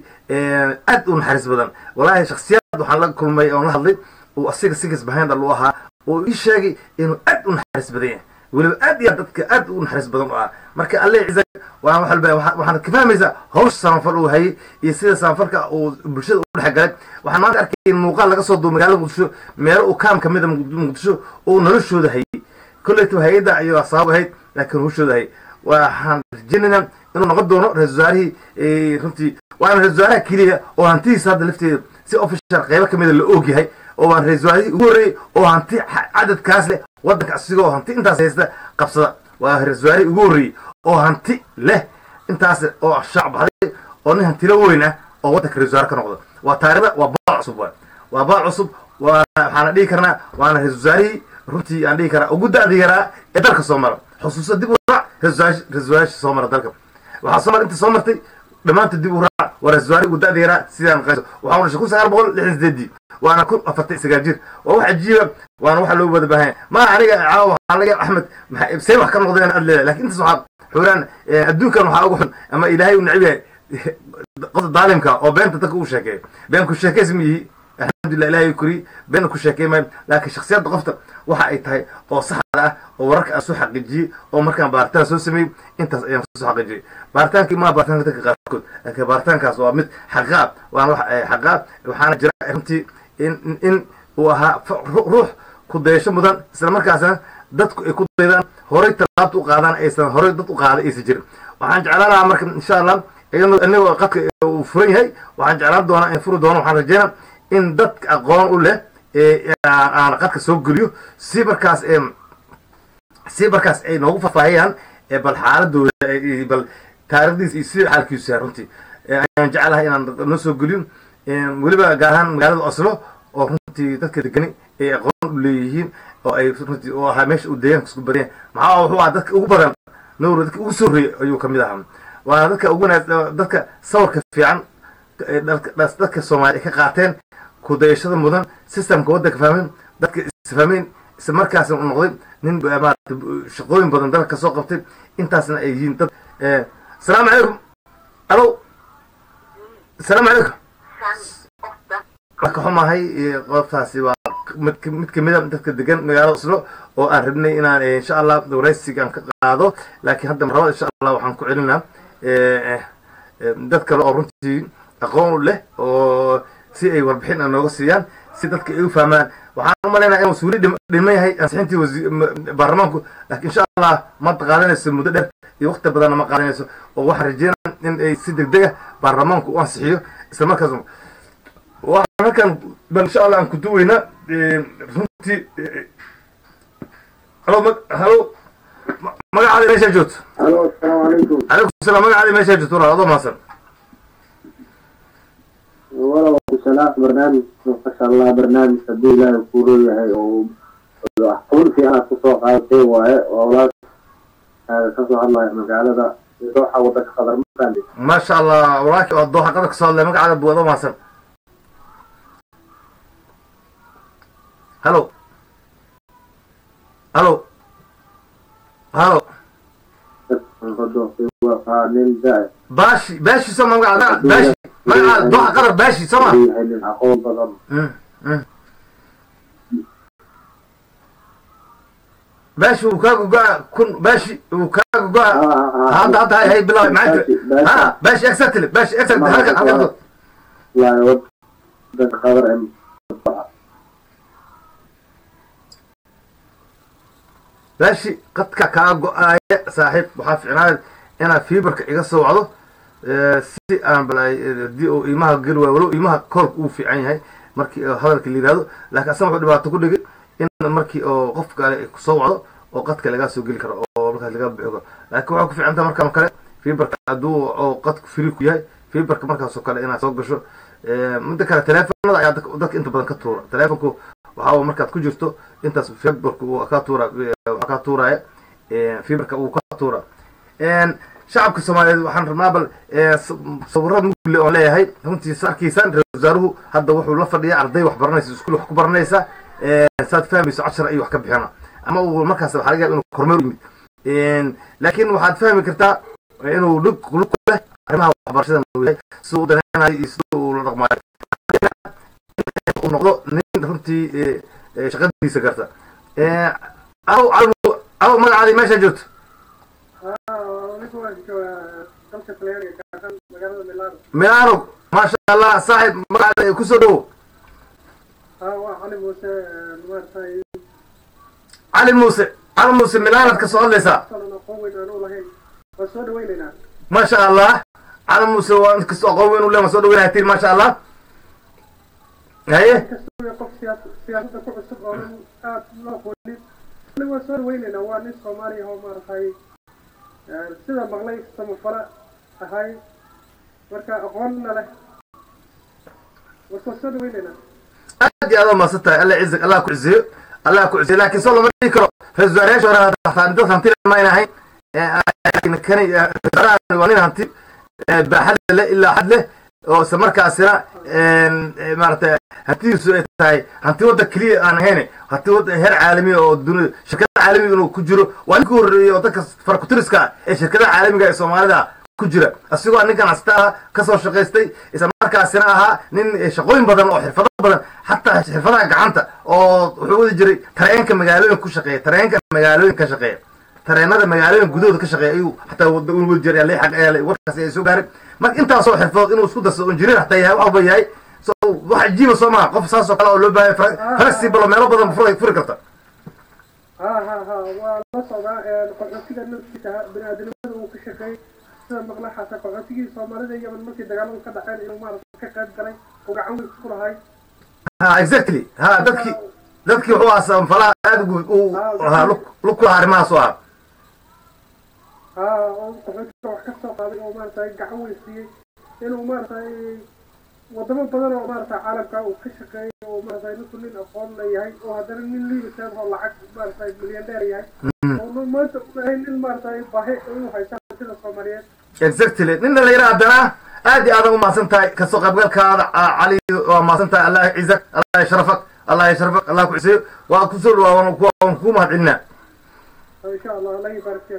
أدون حارس بدن والله شخصيات وحنا كل ما يقولون هذي وأصير سيكس بهند الله وإيش شيء إنه أدون حارس بدين ولو أدي أدتك أدون حارس بدن مركا الله يعزك وأنا وحنا بقى وحنا كفاية ميزة هوش سانفر وهي يصير سانفر كا وبرشة حاجات waxaan maanta arkay muuqaal laga soo duubay magaalada Muqdisho meel uu kaam kamid ah Muqdisho oo noloshooda hayay kulleetu hay'ada ayuu asaab ahayd laakiin noloshooda hay waxaan rajaynaynaa inuu noqon doono ra'iisul wasaarihii runtii waan ra'iisul wasaaraha kaliya oo hantiisa hadda lafteeda si official qayb kamid ah la og yahay oo waan ra'iisul wasaarihii ugu horeeyay oo hanti cadadkaas leh waddanka asigoo hanti intaas haysta qabsada waa ra'iisul wasaarihii ugu horeeyay oo hanti leh intaas oo shacab baxday oo nin hanti la weyn ah oo waddanka ra'iisul wasaar ka noqdo وتاريخ وباع عصب وباع عصب وحنا دي كرنا وانا هزاري runtii aan dhigi karaa ugu daadi yaraa ee dalka soo mara xusuusta dib u raac raswaash soo mara dalka waxaa soo mar inta soo martay dhamaanta dib u raac waa raswaari ugu daadi yaraa sidaan qayso waxaa uu shaqo sagaal boqol lixdan sideed waana kun afartan sagaal jir waa wax ajiiba waana waxa loo wada baahan ma aniga caawa waxaan laga Axmed say wax ka noqdeen aad leeyahay laakiin inta saxaab xuraan adduunkan waxa ugu xun ama ilaahay u naciibay قصد ظالمك أو بنت تكو شاكي بينكو شاكي اسمي الحمد لله إلهي يكري بينكو شاكي ما لكن شخصيات ضغفت waxa ay tahay oo saxda ah oo wararka soo xaqiijiyo oo markaan baaritaan soo sameeyay intaas ayaan soo xaqiijiyay baaritaankii ma baaritaanka dadka qaarkood laakiin baaritaankaas waa mid xaqaab waan wax xaqaab waxaana jira runtii in in uu ahaa ruux ku dayasho mudan isla markaasna dadku ay ku daydaan horay talaabta u qaadaan aysan horay dad u qaaday aysan jirin waxaan jeclaan lahaa marka insha Allah iyadoo anigu qadka uu furan yahay waxaan jeclaan doonaa in furu doono waxaan rajeynaa in dadka aqoon u leh ee aan qadka soo geliyo si markaas ee si markaas ay noogu faahfaahiyaan ee bal xaaladooda bal taariikhdiisa iyo si xaalkiisu yahay runtii ayaan jecelahay inaan noo soo geliyo weliba gaar ahaan magaalada Oslo oo runtii dadka degani ay aqoon u leeyihiin oo ay runtii oo ahaa meesha uu deegaanka isku badiyeen maxaa wuxuu ahaa dadka ugu badan noor dadka ugu soo horeeyay ayuu kamid ahaa waa dadka ugu dadka sawirka fiican dadka Soomaaliya ka qaateen ku dayashada mudan systemka waddanka fahmeen dadka isfahmeen isla markaas uu noqday nin shaqooyin badan dalka ka soo qabtay intaasna ay yihiin dad السلام عليكم الو السلام عليكم marka xumahay qoftaasi waa mid mid kamid a dadka degan magaalada Oslo oo aan rabnay inaan insha Allah waraysigan ka qaado laakiin hadda marwada insha Allah waxaan ku celinaa ee dad kale oo runtii aqoon leh oo si ay warbixin nooga siiyaan si dadka ay u fahmaan waxaan u maleynayaa inuu suuli dhimay yahay ansixintii baarlamaanku laakiin insha Allah ma qaadanayso muddo dheer iyo waqti badan ma qaadanayso oo wax rajeynaa in ay si degdeg ah baarlamaanku u ansixiyo isla markaasna waxaan kan bal insha Allah aan ku duweyna runtii halo halo magacaada meesha joogto halo assalaamu calaykum calaykum salaam magacaada meesha joogto walaal maasan wala ku salaam barnaamij masha Allah barnaamij hadii ilaahay ku leeyahay oo aqoon fiican ku soo qaaday waaye walaal ka soo hadlay magaalada dooxa wadada qadar maanta ما شاء الله وراك الضوحة قدك صار لي مقعد ابو هذا ما سن هلو هلو هلو باشي باشي سمع مقعد باشي مقعد الضوحة قدر باشي سمع باشي وكاكو قاع كن باشي وكاكو قاع هذا هذا هاي بالله معك ها باشي اكسرت لي باشي اكسرت هلك هذا لا يود ده خبر ام باشي قد كاكو آية صاحب وحاف عناد انا فيبرك ايغا سوعدو سي ان بلاي دي او ايمها قل ولو ايمها كورك او في عين هاي markii hadalka la yiraahdo laakiin asama wuxuu dhibaato ku dhigay in markii oo qof kale ku soo wacdo oo qadka laga soo gali karo oo markaas laga bixiyo laakiin waxa ku fiican tahay markaa kale fiberka aduu oo qadku free ku yahay fiberka markaas oo kale inaad soo gasho ee mid kale telefoonada ayaa dadka inta badan ka tuura telefoonku waxa uu markaad ku jirto intaas fiberku uu ka tuura waxa ka tuuraya ee fiberka uu ka tuura een shacabka Soomaaliyeed waxaan rabnaa bal sawirada mugli oo leeyahay runtii sarkiisan wasaaruhu hadda wuxuu la fadhiyaa arday wax baranaysa iskuul wax ku baranaysa ee saad fahmayso cashar ay wax ka bixina ama uu markaas waxa laga yaabaa inuu kormeer yimid een laakiin waxaad fahmi kartaa inuu lug lug leh arrimaha waxbarashada uu yahay soo danaynayo isoo la dhaqmayo uu noqdo nin runtii shaqadiisa garta ee aw aw magacaadi meesha joogto ميلانو ما شاء الله صاحب مقعد كسودو اه علي موسى مارتاي علي موسى علي موسى ميلانو كسو ليسا ما شاء الله علي موسى وان كسو قوين ولا ما سو دويناتين ما شاء الله هي سياسه كعصب oo aad loo qoolin loo soo weynayna waa nin Soomaali ah oo martay sida maqlay samafala ahay marka aqoonna leh wasoo weynayna aad iyo aad ma sata alla izak alla ku ciziyo alla ku ciziyo laakiin soo lama dhigi karo raisal hore taxtaan dad hanti ma inahay laakiin kan yaraan waa nin hanti baaxad leh ilaa xad leh oo samarkaasina een maartay hantiisu ay tahay hanti wada kaliya aan ahayn hanti wada heer caalami oo dunida shirkadaha caalamiga inuu ku jiro waa ku horeeyo dadka farkutiriska ee shirkadaha caalamiga ee Soomaalida ku jira asigoo ninkan astaa ka soo shaqeystay isla markaasina ahaa nin shaqooyin badan oo xirfado badan hatta xirfadaha gacanta oo wuxuu wadi jiray tareenka magaalooyinka ku shaqeeya tareenka magaalooyinka ka shaqeeya tareenada magaalooyinka gudahooda ka shaqeeya ayuu hatta wada uu wadi jiray leeyahay xaq ay warkaas ay soo gaaray marka intaas oo xirfad inuu isku daso injineer hatta yahay waxa yahay soo wax jiiba Soomaa qof saas oo kale oo loo baahay flexible meelo badan furay furi karta ha ha ha waa la socdaa ee qorshiga naftiisa bini'aadanimada uu ka shaqeeyay sida maqlaxa qorshiga Soomaalida iyo markii dagaalada ka dhaceen inuu maaragtay ka qayb galay oo gacan weyn ku lahay ha exactly ha dadkii dadkii wuxuu aasaan falaa aad uu ha lug ku arrimahaas oo ah ha oo qorshiga wax ka soo qaaday oo maaragtay gacan weyn siiyay inuu maaragtay wadamo badan oo maaragtay caalamka uu ka shaqeeyay oo maaragtay inuu nin aqoon leeyahay oo haddana nin liibisan oo lacag maaragtay milyaneer yahay oo maanta nin maaragtay baahi uu haysan sida Soomaaliyeed exactly ninna la yiraahdaa aad iyo aad u maasan tahay ka soo qaybgalkaada cali oo maasan tahay Allah izak Allah sharafak Allah sharafak Allah ku ciyo waa ku soo waan ku waan ku mahadcelina insha Allah Allah yabarak fiik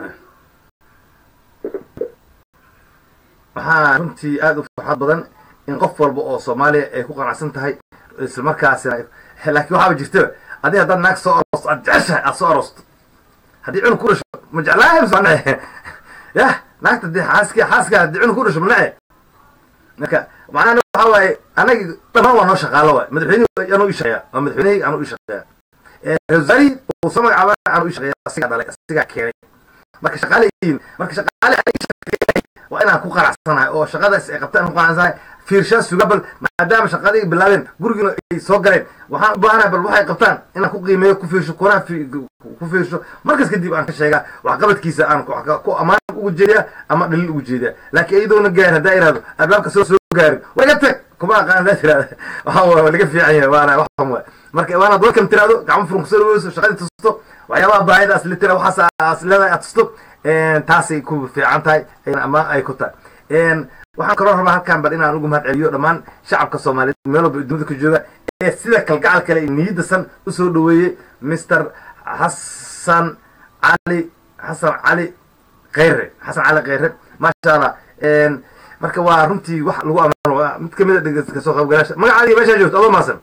waxaa runtii aad u farxad badan in qof walba oo Soomaaliya ay ku qanacsan tahay isla markaasina laakiin waxaaba jirta adiga haddaad naag soo aroosto aad jeceshahay aad soo aroosto haddii cunug ku dhasho ma jeclaahay mise nace yah naagta dee xaaski xaaska haddii cunug ku dhasho ma nace marka macnaha waxaa waaye anagi dhamaan waa noo shaqaalo waay madaxweynihi anuu ii shaqeeya waa madaxweynihii anuu ii shaqeeya wasaarihii uu soo magacaaba anuu ii shaqeeya asigaa dhalay asigaa keenay marka shaqaale yihiin marka shaqaale aniga shaqeeyay waa inaan ku qanacsanahay oo shaqadaas ay qabtaan ku qanacsanahay fiirshaa suga bal maadaama shaqadii bilaabeen gurigiina ay soo galeen waxaan u baahanahay bal waxay qabtaan inaan ku qiimeeyo ku fiirsho kuna ku fiirsho markas kadib aan ka sheegaa waxqabadkiisa aan ku ammaan ugu jeediya ama dhalil ugu jeediya laakiin iyadoona gaarin haddaa iraado albaabka soo soo gaarin waa iga tag kuma aqaan haddaa tirahda waxa waa laga fiican yahay waana wax xun waay marka waanaad welcome tiraado gacmo furan kusoo dhaweyso shaqadii tusto waxyaabaha baahidaas la tira waxaas aas leedahay aad tusto taasay ku fiican tahay ama ay ku tahay waxaan kaloo rabaa halkan bal inaan ugu mahad celiyo dhammaan shacabka soomaaliyeed meel walba dunida ka jooga ee sida kalgacal kale niyadda san usoo dhaweeyey mister xasan cali xasan cali kheyre xasan cali kheyre maasha allah marka waa runtii wax lagu amaano mid kamid a dhegeysta kasoo qaybgalaasha magacaadii meeshaa joogto adoo maasan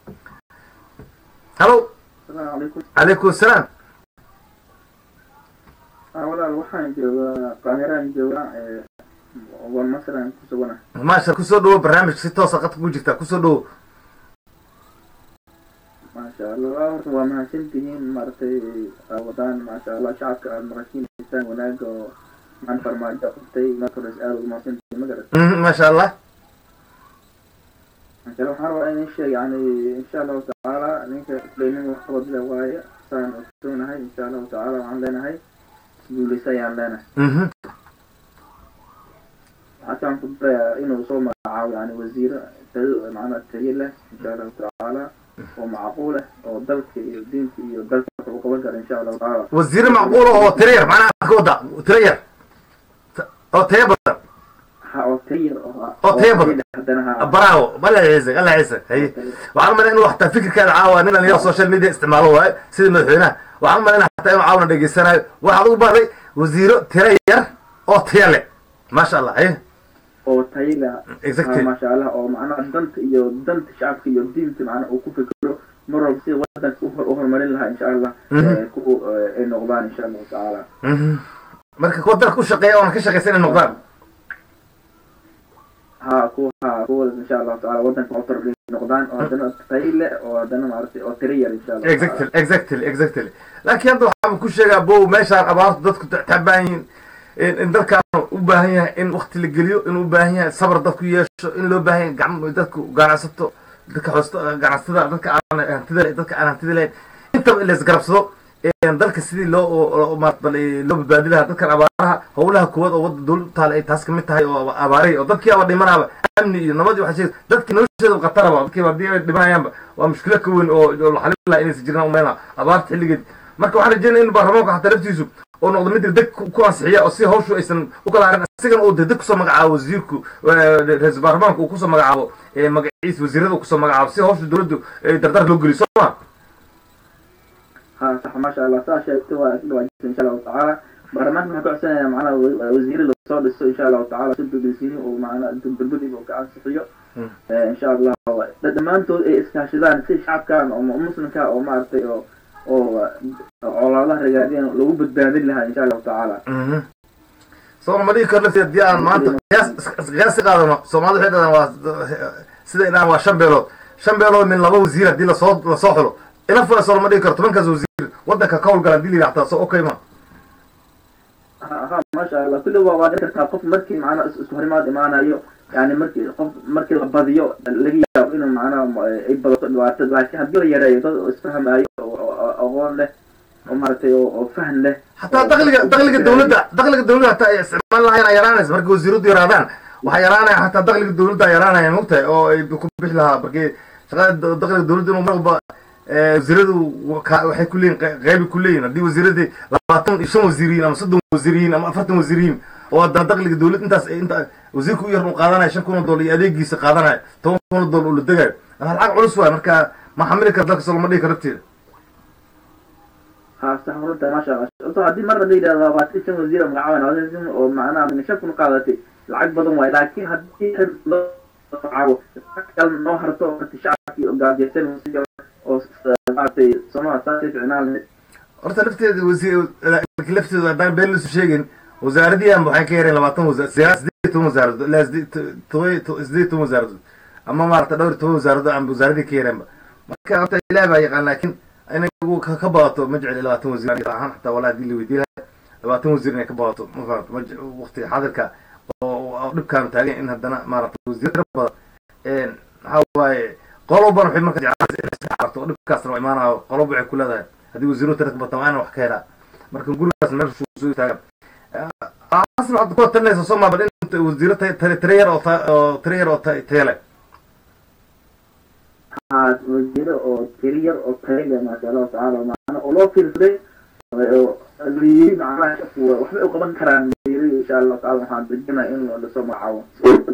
halo calaykum asalaam walaal waxaan joogaa qaahiraan joogaa maasha kusoo dhawo barnaamijka si toosa qadka ku jirta kusoo dhawo maasha allah horta waa mahadsantihiin maaragtay wadaan maasha allah shacabka aada maqashiinaysaan wanaaga oo maan farmaajo qabtay marka hores aada u mahadsantihiin ma garat maasha allah maasha allah waxaan rabaa in sheeg yani insha allahu tacaala ninka nin waxqabad le waaye saan ogsoonahay insha allahu tacaala waxaan leenahay guuleysa ayaan leenahay عشان كده إنه صوم معاوي يعني وزير معنا تهيلة إن شاء الله تعالى ومعقولة ودلك الدين في دلك وقبلك إن شاء الله تعالى وزير معقولة هو ترير معنا كودا ترير أو تيبر أو ترير أو تيبر براو بلا عزك الله عزك هي وعمل إنه حتى فكر كان عاون إن اليوم السوشيال ميديا استعمالوها سيد مدحونا وعمل إنه حتى إنه عاون دقي السنة واحد بري وزير ترير أو تيلة ما شاء الله إيه oo tayla maasha allah oo macnaha danta iyo danta shacabka iyo diinta macnaha uu ku fikiro mar walba si wadanka u horumarin lahaa insha allah ku ay noqdaan insha allah tacaala marka kuwa dalka u shaqeeya oona ka shaqeysan inay noqdaan ha kuwa ha kuwa insha allah tacaala wadanka u tarbiya noqdaan oo haddana tayle oo haddana maaragtay oo tiriyar insha allah exactly exactly exactly laakiin hadda waxaan ku sheegaa bow meeshaan abaartu dadku tacbaan yihiin in dalkaan u baahan yahay in waqti la geliyo in u baahan yahay sabar dadku yeesho in loo baahan yahay gacmo dadku ganacsato dadka hoosto ganacsatada dadka aan hantida dadka aan hantida lahayn intaba in la isgarabsado dalka sidii loo maartay loo badbaadi lahaa dadkan abaaraha howlaha kuwad oo wadda dowladda taale ay taas kamid tahay oo abaarihii oo dadkii aba dhimanaaba amni iyo nabad iyo waxa sheegay dadkii nolosheeda qataraba dadkii haddii ay dhimanayaanba waa mushkilo ka weyn oo la xalin lahaa inaysan jirnaan umayna abaarta xilligeed marka waxaan rajeynaya in baarlamaanka xataa laftiisu oo noqdo mid deg ku ansixiya oo si hawshu aysan u kala harin asigana uu deg kusoo magacaabo wasiirku ra-iisul baarlamaanka uu kusoo magacaabo magaciisa wasiirada uu kusoo magacaabo si hawshu dowladdu dardar loo geliyo soo ma ha sax maasha allah saa sheegtay waa isdhawaajisa insha allahu tacaala baarlamaanka waxaan ku codsanayaa macnaha wasiire lasoo dhiso insha allahu tacaala si dowladsiini oo macnaha dulbadiba uu ka ansixiyo insha allah dhammaantood ay iskaashadaan si shacabkan oo muslimka oo maaragtay oo oo colaadaha ragaadiyaan lagu badbaadin lahaa insha allahu tacaala soo ma dhihi karo lafteed haddii aan maanta qiyaas qiyaasi qaadano soomaalida waxay dhahdaan waa sida inaan waa shan beelood shan beelood min laba wasiir haddii lasoo lasoo xulo ila fula soo ma dhihi karo tobankaas wasiir waddanka ka howlgala haddii la yidhahdaa soo okay ma ha maasha allah kulli waa waa kartaa qof markii macnaha isku horimaad imaanayo yani markii qof markii la badiyo laga yaabo inuu macnaha ay badato dhibaato laakiin haddii la yareeyo dad isfahmaayo aqoon leh oo maaragtay oo faham leh hataa dakhliga dakhliga dowladda dakhliga dowladda hataa ay isticmaal lahayn ay yaraanaysa markii wasiiradu yaraadaan waxaa yaraanaya hataa dakhliga dowladda ay yaraanaya mogtahay oo ay ku bixi lahaa markii shaqada dakhliga dowladda inuu mar walba wasiiradu waxay ku leeyihin qeybi ku leeyihin haddii wasiiradii labaatan iyo shan wasiiriyiin ama soddon wasiiriyiin ama afartan wasiiriyiin oo haddana dakhliga dowladda intaas inta wasiirku u yar uu qaadanayo shan kun oo doollar iyo adeegiisa qaadanayo toban kun oo doollar uu la degayo lacag culus waay marka ma xamili kara dalka soo lama dhihi karo rabteeda ها صح والله ما شاء الله هذه مرة دي إذا باتي شن وزير مقاومة هذا أو معنا من شكل قاعدتي العقد بدون وايد لكن هذه لو عاو كل نهر تو الشعب في قاعد يسمع oo maartay Soomaaliya saasi ficnaan horta lafteeda wasiir lafteeda hadaan been lasu sheegin wasaaradii aan waxay ka yareen labaatan wasaarad sideed wasaarad ilaa sideed wasaarad ama maarta dhowr toban wasaarad aan wasaaradii ka yareen marka horta ilaahay baa yaqaan laakiin inagu ka baato ma jecel labaatan wasiir ahaan xataa walaa dii la weydiinay labaatan wasiir inay ka baato ma fahamto waqti xadirka oo dhibkaan taagan in haddana maarta wasiir badan een waxa waaye qoloban waxay marka jecel dhibkaasna imaanayo qolob waxay ku leedahay هذه وزيرو ترك بطمان وحكيرا مركن نقول بس نرش وسوي تاعم أصلا عاد كل تناس صوما بعدين وزيرو ترير أو ترير أو تيلا ها وزيرو أو ترير أو تيلا ما شاء الله تعالى ما أنا أولو في الفريق اللي معنا وحنا قبل كران إن شاء الله تعالى حان بدنا إنه لصوم عاون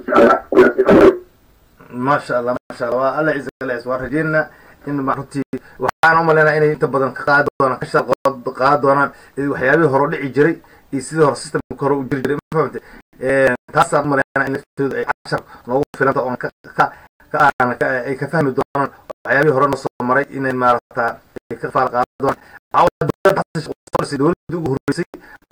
ما شاء الله ما شاء الله الله يعز الله يسوار رجينا إنه معرفتي waxaan u maleynaa inay inta badan ka qaadi doonaan ka shaqo qaadi doonaan waxyaabihii hore dhici jiray iyo sidii hore systemka hore u jiri jiray ma fahamtay ee taas aan maleynaa in laftooda ay cashar loogu filanta oo ka ka aan ka ay ka fahmi doonaan waxyaabihii hore noo soo maray inay maarata ay ka faal qaadi doonaan awada dowladda dowladda ugu horeysay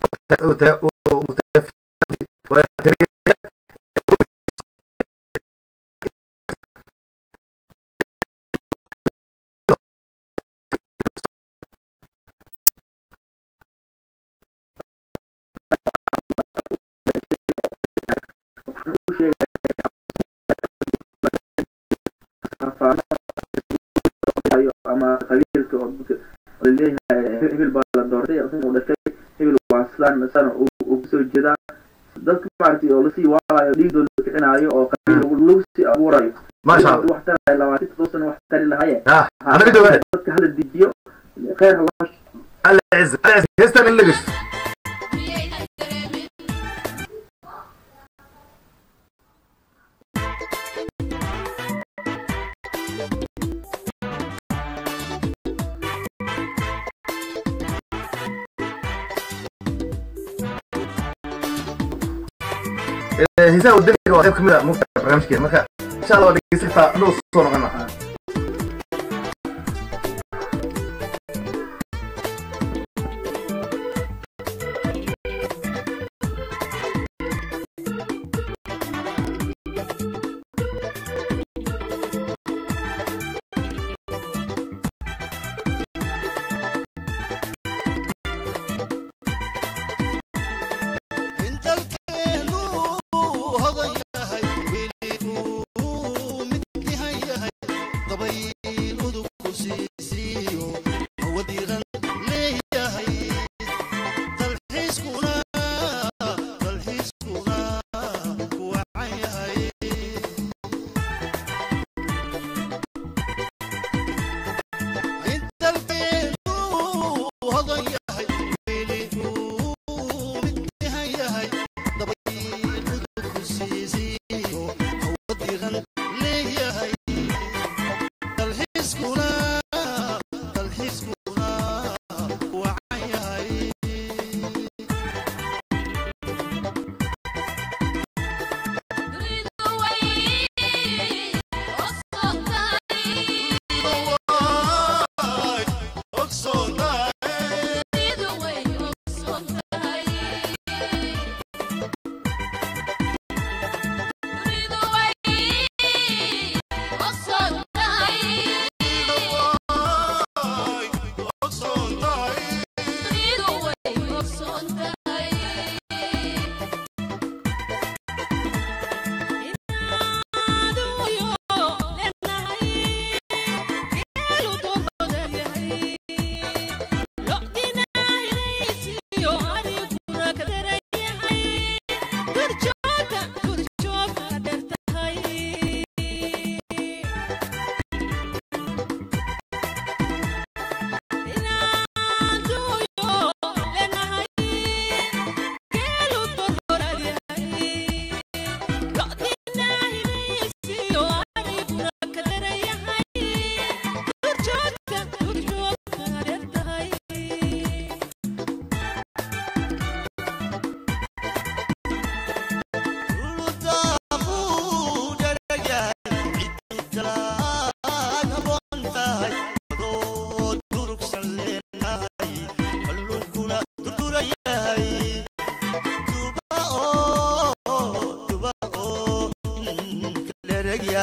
ama qabiilka oo leeyahay hibil baa doortay oo dhashay hibil waaslan sana uu soo jeeda dadka maartay oo la sii waalayo dhiigooda kicinaayo oo qabiil lagu sii abuurayo ma sha Allah wax taray labaatan todoba wax tari lahaye ah anaga dawada dadka hada dijiyo khayr Allah Allah يعز الله يعز هستن اللي قش هيسا ودني وقت كمية مفتاح برنامج كده مكان إن شاء الله ودي سكتا نوصل صورنا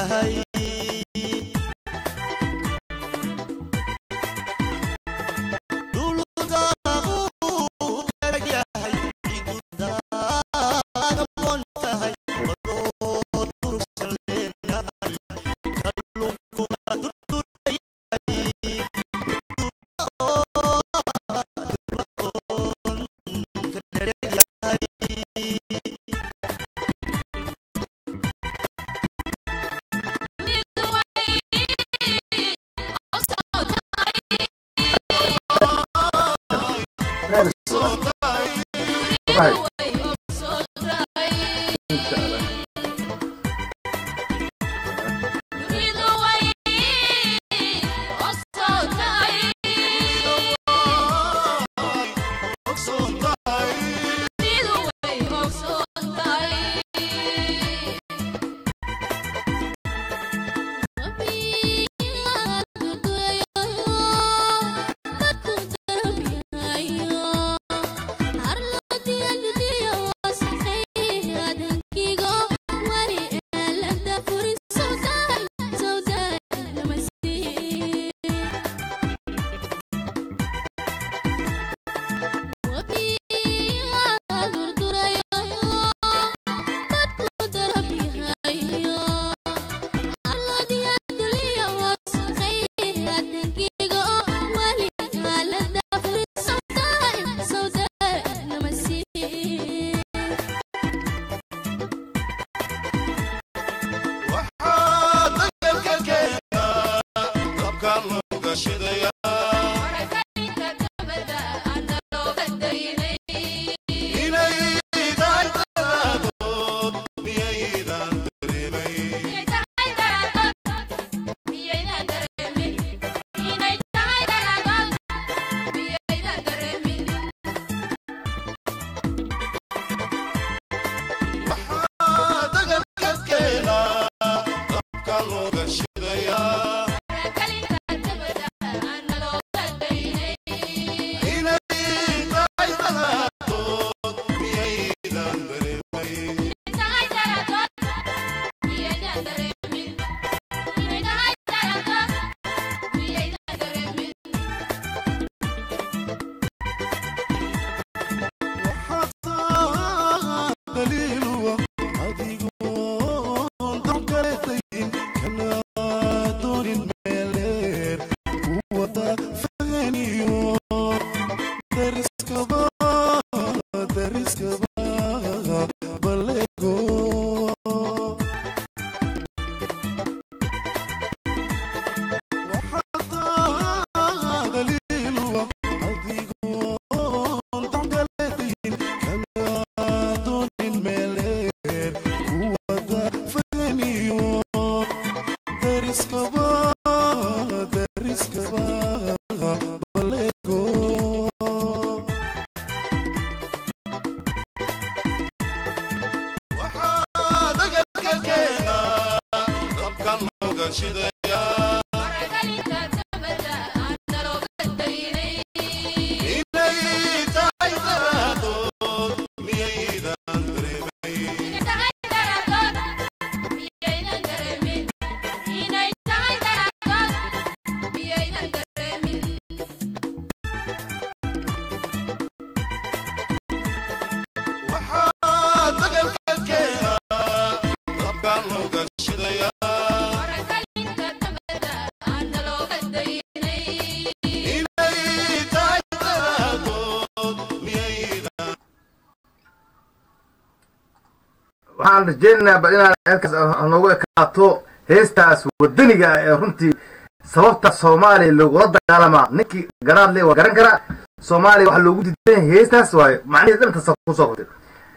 waxaan rajeynaynaa bal inaan halkaas noogu ekaato heestaas wadaniga ee runtii sababta Soomaaliya looga dagaalamaa ninkii garaad leh waa garan kara Soomaaliya waxa loogu diiday heestaas waayo macnaheedu inta saf ku soo qortay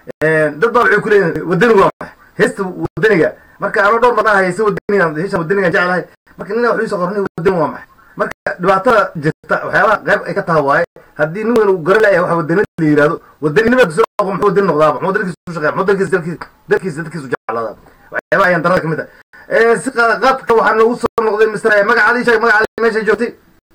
ee dad baa wuxuu ku leeyahay wadaniga waa heesta wadaniga marka aan dhowr madan hayso wadaniga heesta wadaniga jecelahay marka nina wuxuu soo qornay wadaniga waa maxay marka dhibaatada jirta waxyaaba qayb ay ka tahay waaye haddii nin weyn uu garan leeyahay waxa wadaniga la yiraahdo wadanimada soo qof muxuu wadani noqdaa muxuu dalkiisa u shaqeeyaa muxuu dalkiisa dalkiisa dalkiisa dalkiisa u jeclaada waxyaaba ayaan darada kamid ah ee si qaadka waxa noogu soo noqday mister magacaadii sheeg magacaadii meesha joogtay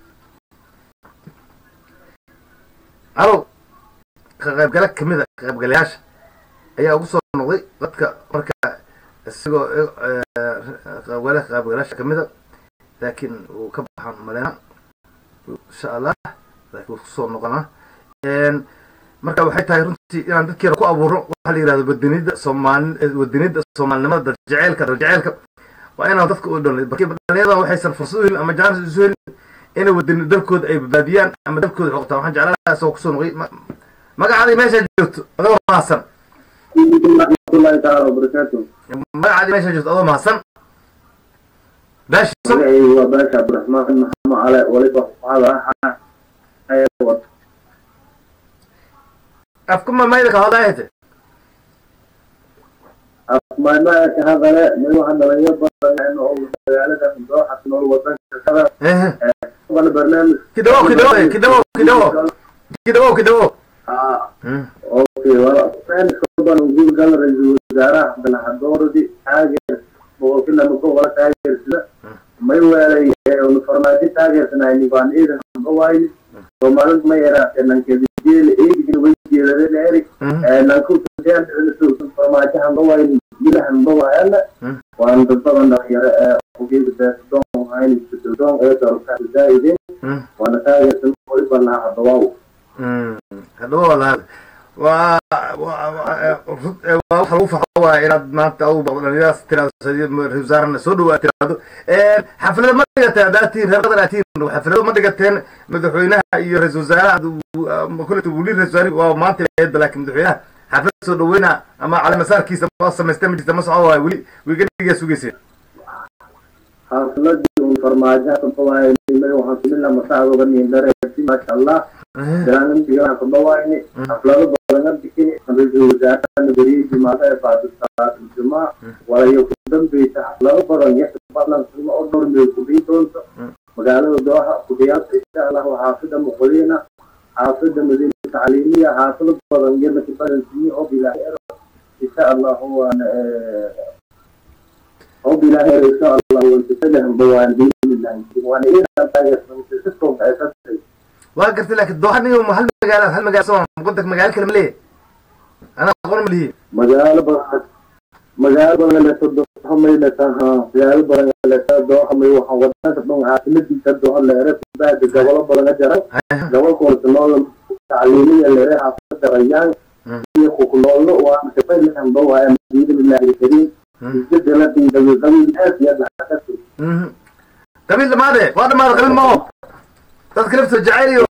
alo ka qaybgala kamid ah qaybgalayaasha ayaa ugu soo noqday dadka marka isagoo qaabgala qaabgalasha kamid a laakiin uu ka baxaan maleena insha allah laakiin wuu kusoo noqonaa marka waxay tahay runtii inaan dadkeena ku abuurno waxaa la yidhahdo wadanida soomaali wadanida soomaalinimada darjaceelka darjaceelka waa inaan dadka u dhalay barkii dhalinyarada waxaysan fursad u helin ama jaanis isu helin inay wadani dalkooda ay badbaadiyaan ama dalkooda xoqtaan waxaan jeclaan lahaa isagoo kusoo noqay magacaadii meeshaa joogto adoo mahadsan warahmatullahi taala wabarakaatu magacaadii meeshaa joogto adoo mahadsan baashi waa baasha abdiraxmaan maxamed cale waliba waxaada afkuma mayda ka hadlaayate afmaamaha ka hadale mid waxaa dhalinyaro badan oo magaalada dooxa nool wadanka kada ee barnaamij kidawo kidawo kidawo kidawo kidawo kidawo ah okay wala faan badan ugu gal ra'iisul wasaaraha banaxdoordi taageer boqolkiiba boqol wala taageer sida may weelay oo farmaajo taageersanayni baan iidan qawayn Soomaalida ma yaraatay nankeeda jeel eegin wajiyada leerik ee nanku taan inuu farmaajo han qawayn ilahan bawaana waan dad badan dhalinyaro ee ugeeda doon hayn doon ee doorka zaidin wana taageersan wali banaha dawaw hadoo walaal waa waxa lagu faxo waa inaad maanta u dhalinyarada tiraasadiid wasaarna soo dhawaa tiraado xaflada ma dhigateen daatiin reerada daatiin xaflada ma dhigateen madaxweynaha iyo ra'iisul wasaaraha kullu wali ra'iisul wasaaraha waa maanta eed laakiin madaxweynaha xaflada soo dhaweyna ama cali masaarkiisa ma sameystay ma jirta ma socdo waa wali wiigiga sugeysay xafladii farmaajo ka waayay inay waxaan filnaa masaado bani dareerti ma sha Allah dan diga ka bawaayni xaflado badan bikini ra'iisul wasaaraha bariidi maada faadista juma wala iyo dambeeyta xaflado badan iyo badan kuma oo dhor meel ku biintoonto magaalada dooxa ku diyaarta insha Allah xaafida muqdina xaafida madiina tacliimiya xaafado badan iyo matibarantii oo bilaa insha Allah huwa oo bilaa insha Allah وانتفادهم بوالدين الله وانا ايه تاجر سيستم اساسي واقفت لك الدوحه يوم هل مجال هل مجال سوا قلتك مجال كلام ليه انا اقول ليه مجال بقى مجال بقى لا تدوحهم الى تها مجال بقى لا تدوحهم وحا ودنا تدوح عاصمتي تدوح لا يرى بعد جوال بقى جرى جوال كورتنول تعليميه اللي راح حافظ ريان يخو كلول وانا كفايه لهم بوا باذن الله الكريم الجدلة دي قبيل الناس يدها حكسي قبيل ماذا؟ وانا ماذا قبيل ما هو تذكرت الجعيري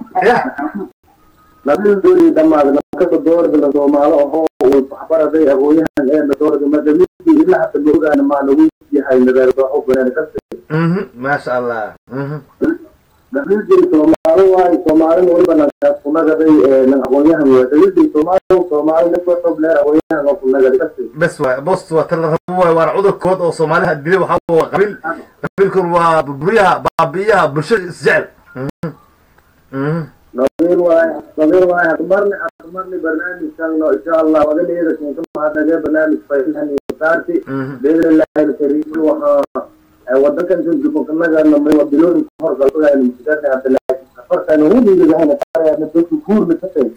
قبيل دولي دماغ لما كنت الدور بالدور معه هو والحبارة دي أبويها الآن الدور المدني إلا حتى اللغة أنا معنوي هاي مدار ضعف بنا كسي ما شاء الله قبيل دي سومالي واي سومالي نقول بنا كنا قبي نقوليها قبيل دي سومالي سومالي نقول قبل أبويها نقول كسي بس بص وترى هو وارعود الكود أو سومالي هدري وحاول قبيل قبيلكم وبريها بابيها بشر زعل قبيل واي قبيل واي أخبرني أخبرني برنامج إن شاء الله وقال لي إذا كنت هذا جاي برنامج فايلني وصارتي بإذن الله الكريم وها ودك أنت تجيبوا كنا قال لما يودلون كفر قالوا يعني المسجد عبد الله كفر كانوا هم اللي جاهنا كاري أنا دوك كور متفق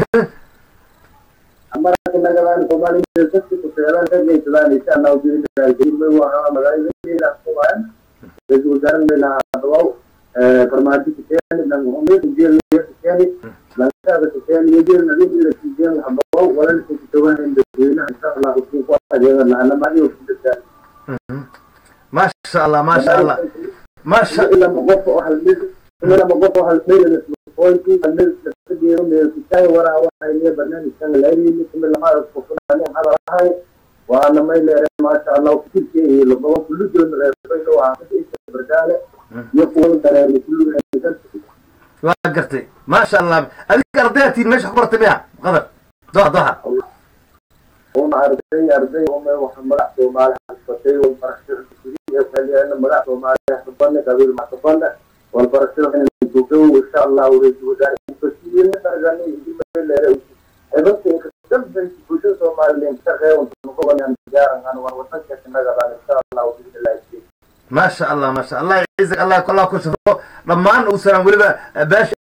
أما كنا قال كمان يجلس كتيران كذا يتلان إن شاء الله وبإذن الله الكريم وها مغاير اللي أخوان رجوا جارن بنا دواو فرماتي كتير لأن هم يجيل كتير لأن هذا كتير يجيل نبي يجيل كتير حبوا ولا نكتبوا عند الدين إن شاء الله وكيف واحد أنا ما يوجد ما شاء الله ما شاء الله ما شاء الله مقفوا واحد لما مقفوا واحد ميل الفويتي الناس تجي يوم الكتاي ورا واحد اللي برنامج كان العيني مثل ما عرف وصلنا عليه هذا هاي وانا ميل ما شاء الله وكل شيء لو كل جون رأيته وعمل ايش برجاله يقول ترى كله وقرتي ما شاء الله هذيك ارضيتي مش خبرت بها غدر ضحى ضحى هم عرضي عرضي هم محمد ومال حسبتي والفرشر الكبير أنا مرات ومال حسبنا كبير مع حسبنا والفرشر من الجوجو وإن شاء الله ورجع وجاري كثير نترجعني في مجال بس كم بس بوجود ومال اللي انتخبه ونقول أن تجارا عن وطنك كنا قال إن شاء الله وبإذن الله ما شاء الله ما شاء الله يعزك الله كله كشفه ضمان وسلام ولبا باش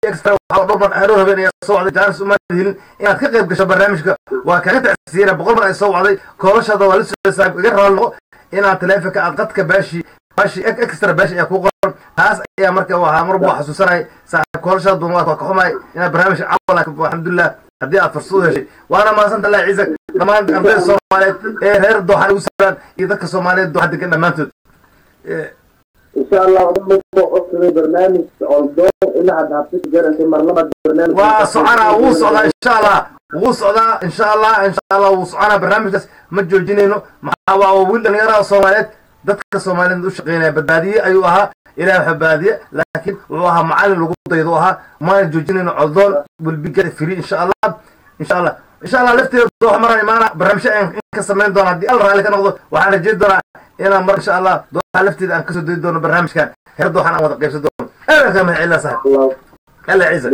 extra waxaa dhowr mar aroor habeen ayaa soo wacday jaanis uma helin inaad ka qayb gasho barnaamijka waa kaga tacsiina boqol mar ay soo wacday koolashaada waa la socodsaa iga raali noqo inaad taleefanka aad qadka baashi baashi extra baashi ayaa ku qoran taas ayaa marka waxaa mar buu xasuusanay saaxiib koolashaada waa ka xumaay inaad barnaamijka cawala alxamdulillah haddii aad fursad u heshay waana mahadsanta allah ciise dhammaan ardayda soomaaliyeed ee reer dooxan ugu saaraan iyo dadka soomaaliyeed dooxa degan dhammaantood إن شاء الله أقوم برنامج أولدون إلا حد هفتش جرس مرلبة برنامج وصعنا وصعنا إن شاء الله وصعنا إن شاء الله إن شاء الله وصعنا برنامج بس مجوجينه محاوى وولد نيرا صوماليات دتك صوماليين دو شقينا بدبادية أيوها إلى حبادية لكن وها معالي الوقود يضوها ما يجوجينه أولدون والبيجر فري إن شاء الله إن شاء الله إن شاء الله لفتي دوح مرة معنا برنامج إن كسرنا دونا دي الله عليك نقضي وحنا جدا إنا مر إن شاء الله دوح لفتي أن كسر دي دونا برنامج كان هر دوح أنا وضع قيس دونا أنا كم علا صح هلا عيسى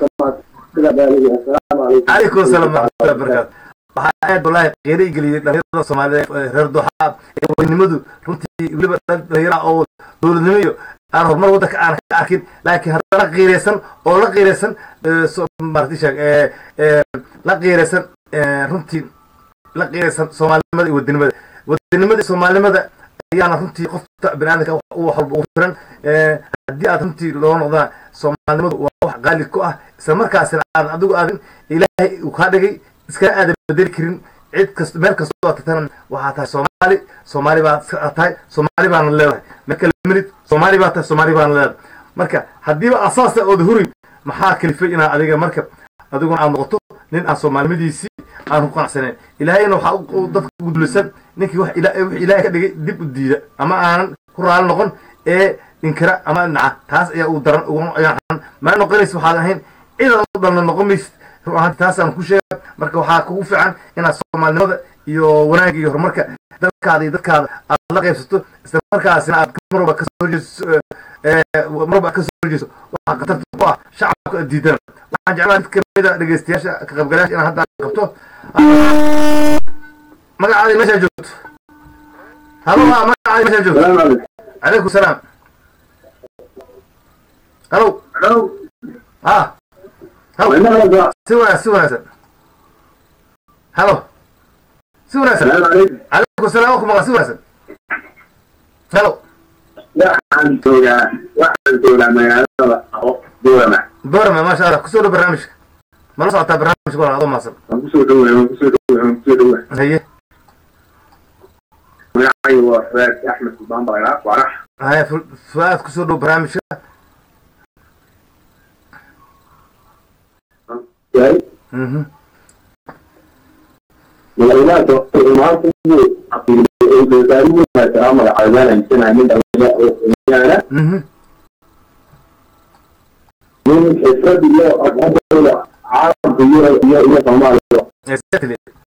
عليكم السلام ورحمة الله وبركاته waxaa wallahi qeeray galiyay dhalinyarada Soomaaliyeed reer Duxa ee weynimadu runtii waliba dhalinyarada oo dowladnimo aan horumar wadanka aan ka arkin laakiin haddana qeeraysan oo la qeeraysan martisha ee la qeeraysan runtii la qeeraysan Soomaalinimada iyo wadanimada wadanimada Soomaalinimada ayaana runtii qofta bini'aadamka uu wax u firan haddii aad runtii loo noqdaa Soomaalinimadu waa wax qaali ku ah isla markaasina aan adigu aadin Ilaahay uu ka dhigay iska aad bedel karin cid kasta meel kasta oo tan waxa tahay Soomaali Soomaali baa tahay Soomaali baan leeyahay marka limid Soomaali baa tahay Soomaali baan leeyahay marka hadii ba asaas oo hurin maxaa kalifay ina adiga marka adiguna aan noqoto nin aan Soomaalimidiisi aan ku qanacsaneyn Ilaahayna waxa uu dadka u dulisan ninkii wax Ilaahay ka dhigay dib u diida ama aan ku raal noqon ee inkira ama naca taas ayaa uu daran ugu ayaan ma noqonayso waxa ahayn idan dhalna noqomis ruuxan taas aan ku sheegay marka waxa kugu fiican inaad Soomaalinimada iyo wanaagga iyo horumarka dadkaada iyo dadkaada aad la qaybsato isla markaasina aad marba ka soo jeeso ee marba ka soo jeeso waxa qatarta ku ah shacabka diidan waxaan jeclaan mid kamida dhageystayaasha ka qaybgalayaasha in hadda qabto magacaada meesha joogto halo magacaada meesha joogto alaykum salaam halo halo ah halo سوى سوى ناسا هلو سوى ناسا عليكم السلام ورحمة سوى ناسا هلو waxaan joogaa waxaan joogaa magaalada Boorama Boorama ma sha Allah kusoo dhow barnaamijka ma la socotaa barnaamijka walaal adoo maasan waan kusoo dhawahay waan kusoo dhawahay waan kusoo dhawahay haye magacaygu waa Fuad Axmed Sultaan Bayraaq warax haye Fuad kusoo dhow barnaamijka mhm magaalada maanta uu aqoon ama caadana inta min dawlada mhm min xisad iyo aqoonta caalamka iyo iyo iyo Soomaaliya exactly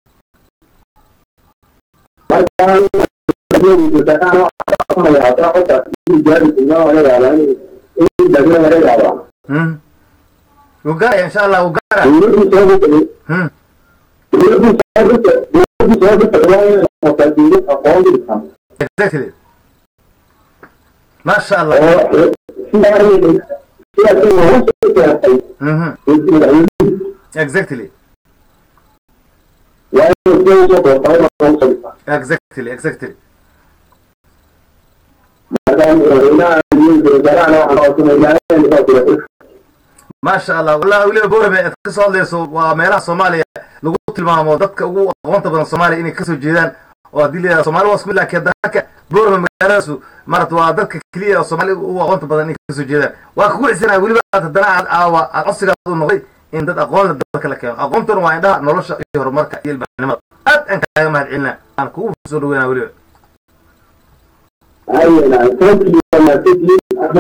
markaan iyo dadana ama ya taaqata jaari ina wala yaabaan in dadana wala yaabaan mhm وقاري ان شاء الله وقاري هم exactly ما شاء الله mhm exactly exactly exactly ما شاء الله والله ولي بورما كسو ليسو وميلها Soomaaliya lagu tilmaamo dadka ugu aqoonta badan Soomaaliya inay kasoo jeedaan oo dilida Soomaaliya waa ismid laakiin dadka Boorama magaaladaas marad waa dadka kaliya oo Soomaaliya ugu aqoonta badan inay kasoo jeedaan waa ku wixisana waliba haddana aawa codsiga uu noqday in dad aqoon leh dadka la keeno aqoontuna waa indhaha nolosha iyo horumarka iyo ilbaxnimada aad aan kaaga mahadcelina aan kugu soo dhaweynaa waliba ayna sabti ma sabti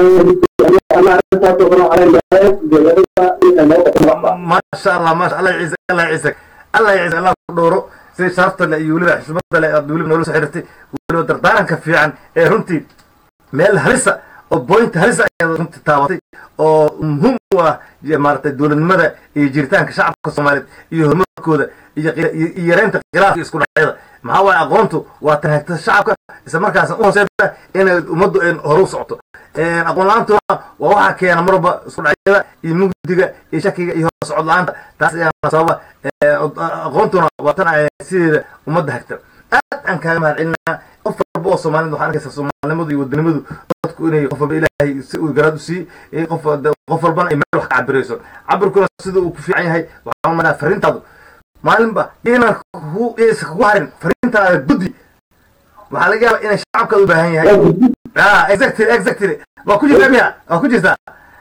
ما شاء الله ما شاء الله يعزك الله يعزك الله يعزك الله دوره سي شرط لا يولي حشمته لا يولي نولس خيرتي ولو دردان كفي عن runtii meel halisa oo point halisa ay runtii taawatay oo muhiim u ah maartay dowladnimada iyo jiritaanka shacabka Soomaaliyeed iyo horumarkooda iyo yareynta khilaafka isku dhacyada maxaa waaye aqoontu waa tanaagta shacabka isla markaasna u horseeda inay ummaddu ay horu socoto aqoon la-aantuna waa waxaa keena marba isku dhacyada iyo mugdiga iyo shakiga iyo hor socod la-aanta taas ayaa sababa aqoontuna waa tan sideeda ummadda hagta aad aan kaaga mahad celinaa qof walba oo soomaalida waxaan arkaysaa soomaalinimadu iyo wadanimadu dadku inay qof walba ilaahay si uu garaad u siiyey qof qof walbana ay meel wax ka cabirayso cabirkuna sida uu ku fiican yahay waxaan maraa fariintaadu maalinba inaan kugu harin fariintaada guddi waxaa laga yaabaa inay shacabkaada u baahan yahay ah exactly exactly waa ku jirtaa miya waa ku jirtaa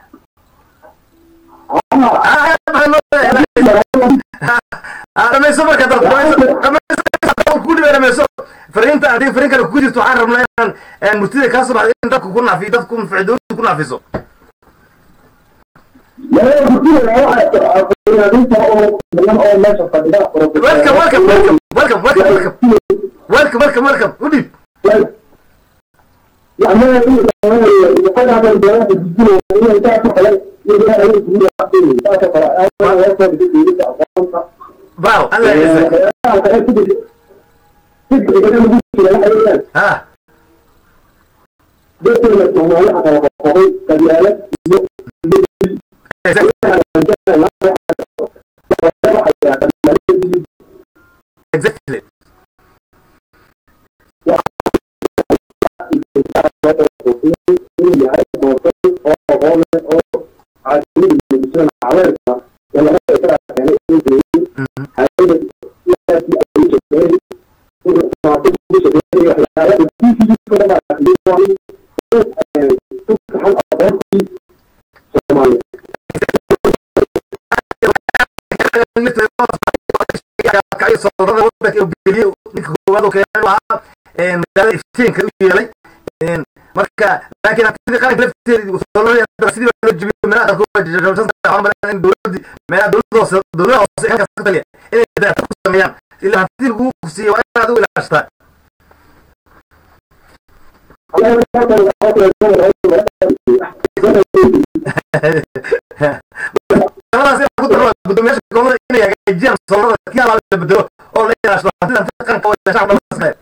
dhamayso marka ku dhiba dhamayso fariinta haddii fariin kale ku jirto waxaan rabnaa inaan murtida kaa soo baxda in dadku ku naafiyo dadku nafci dowladdu ku naafiso welcome welcome welcome welcome welcome welcome welcome welcome u dhiib Wow, Allah يعزك. ها. Exactly. marka laakiin hadii qaranka lafteedu soo sidii loo jibiyo meelaha ku wajahsan tahay dowladda meelaha dowladda dowladda hoose ee ka taliya inay dad ku sameeyaan ilaa hadii lagu kusiyo waa inaad u ilaashtaa خلاص يا خد قدام ايش كمان اني اجي صلاه كي على بدو او لا عشان انت كان قوي شعب مصر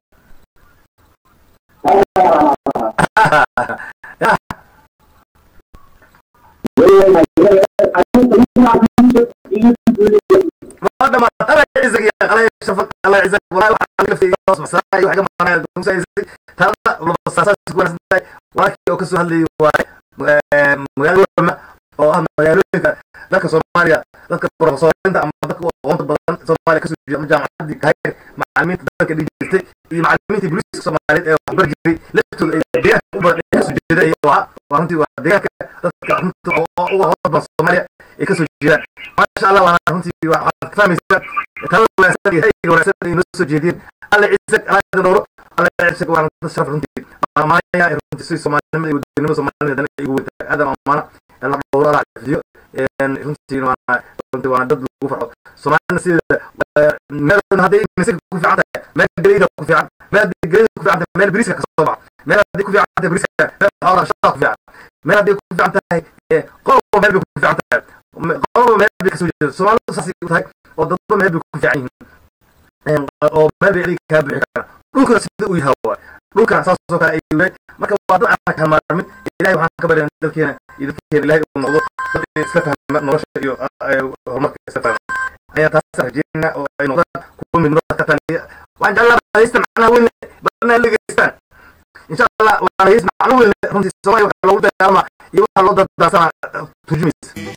هذا ما ترى عزك يا الله يشفق الله يعزك والله واحد في راس مساي وحاجه ما مساي هذا بس اساس كويس ولكن وكسو هلي مغالو oo ah magaalooyinka dadka Soomaaliya dadka professoriinta ama dadka aqoonta badan Soomaaliya ka soo jeeda jaamacadda Kaayr macallimiinta dadka dhigtay iyo macallimiinta booliska Soomaaliyeed ee waxbar jiray laftooda ay deegaanka u badan ka soo jeeda iyo waa runtii waa deegaanka dadka runtii oo uga hodan Soomaaliya ay ka soo jeedaan ma sha Allah waana runtii waa fahmaysa tan wanaagsan iyo wanaagsan inuu soo jeedin alla isag alla dooro alla isag waana sharaf runtii maamaya runtii Soomaalida iyo wadannimada Soomaaliyeed ay ugu wada aadam amaana la dowrada fiyo een runtii waa runtii waa dad lagu farxo Soomaalina sida meel hadii misig ku fiican tahay meel gariida ku fiican meel gariida ku fiican meel bariiska ka soo bax meel hadii ku fiican tahay bariiska meel xoolaha shaqo ku fiican meel hadii ku fiican tahay qolba meel ku fiican tahay qolba meel ka soo jeedo Soomaalida saasi u tahay oo dadba meel ku fiican yihiin oo meel ay ka bixiyaan dhulka sida uu yahay dhulka saas oo kale ay marka waa dad aan ka maarmin ilaahay waxaan ka bareen dalkeena iyo dadkeena ilaahay uu noqdo dad iska fahma nolosha iyo horumarka iska fahma ayaa taas rajayna oo ay noqdaan kuwa mid noqda ka taniya waan jeclaa haysta macnaha weyn badana ligeystaan insha Allah waan haysta macnaha weyn runtii Soomaaliya waxa lagu dagaalama iyo waxa loo dadaasan turjumis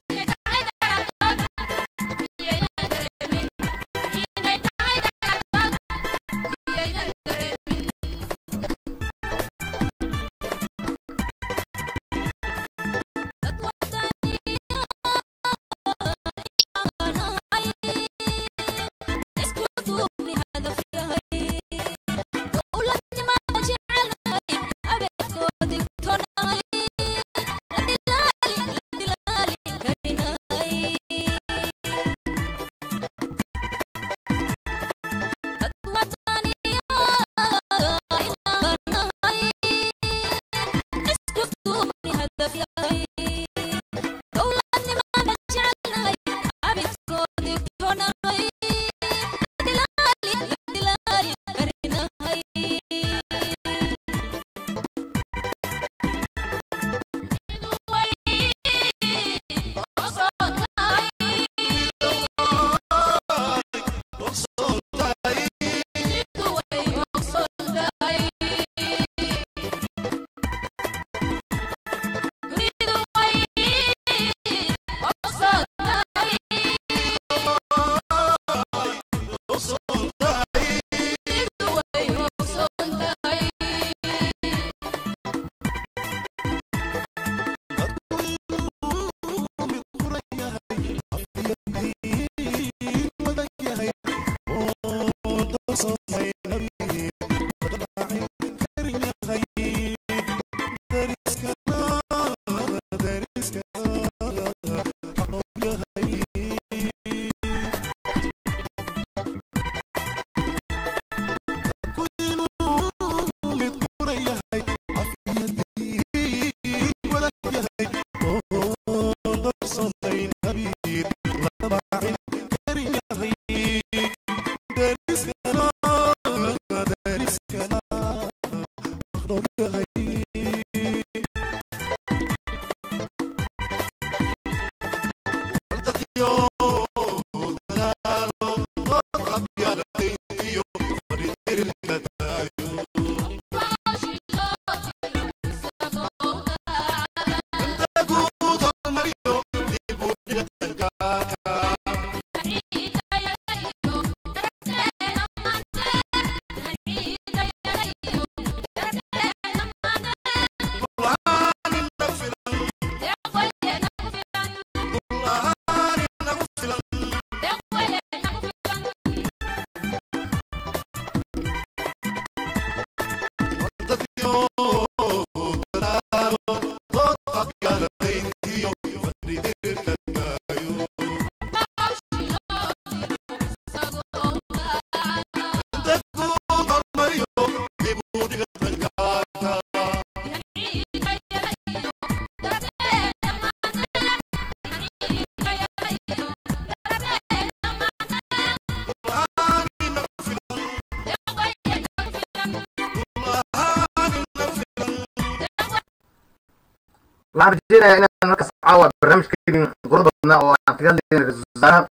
waxaan rajeynayaa inaan markaas caawa barnaamijkeedin qurux badnaa oo aan kaga hadlayna ra-iisul wasaaraha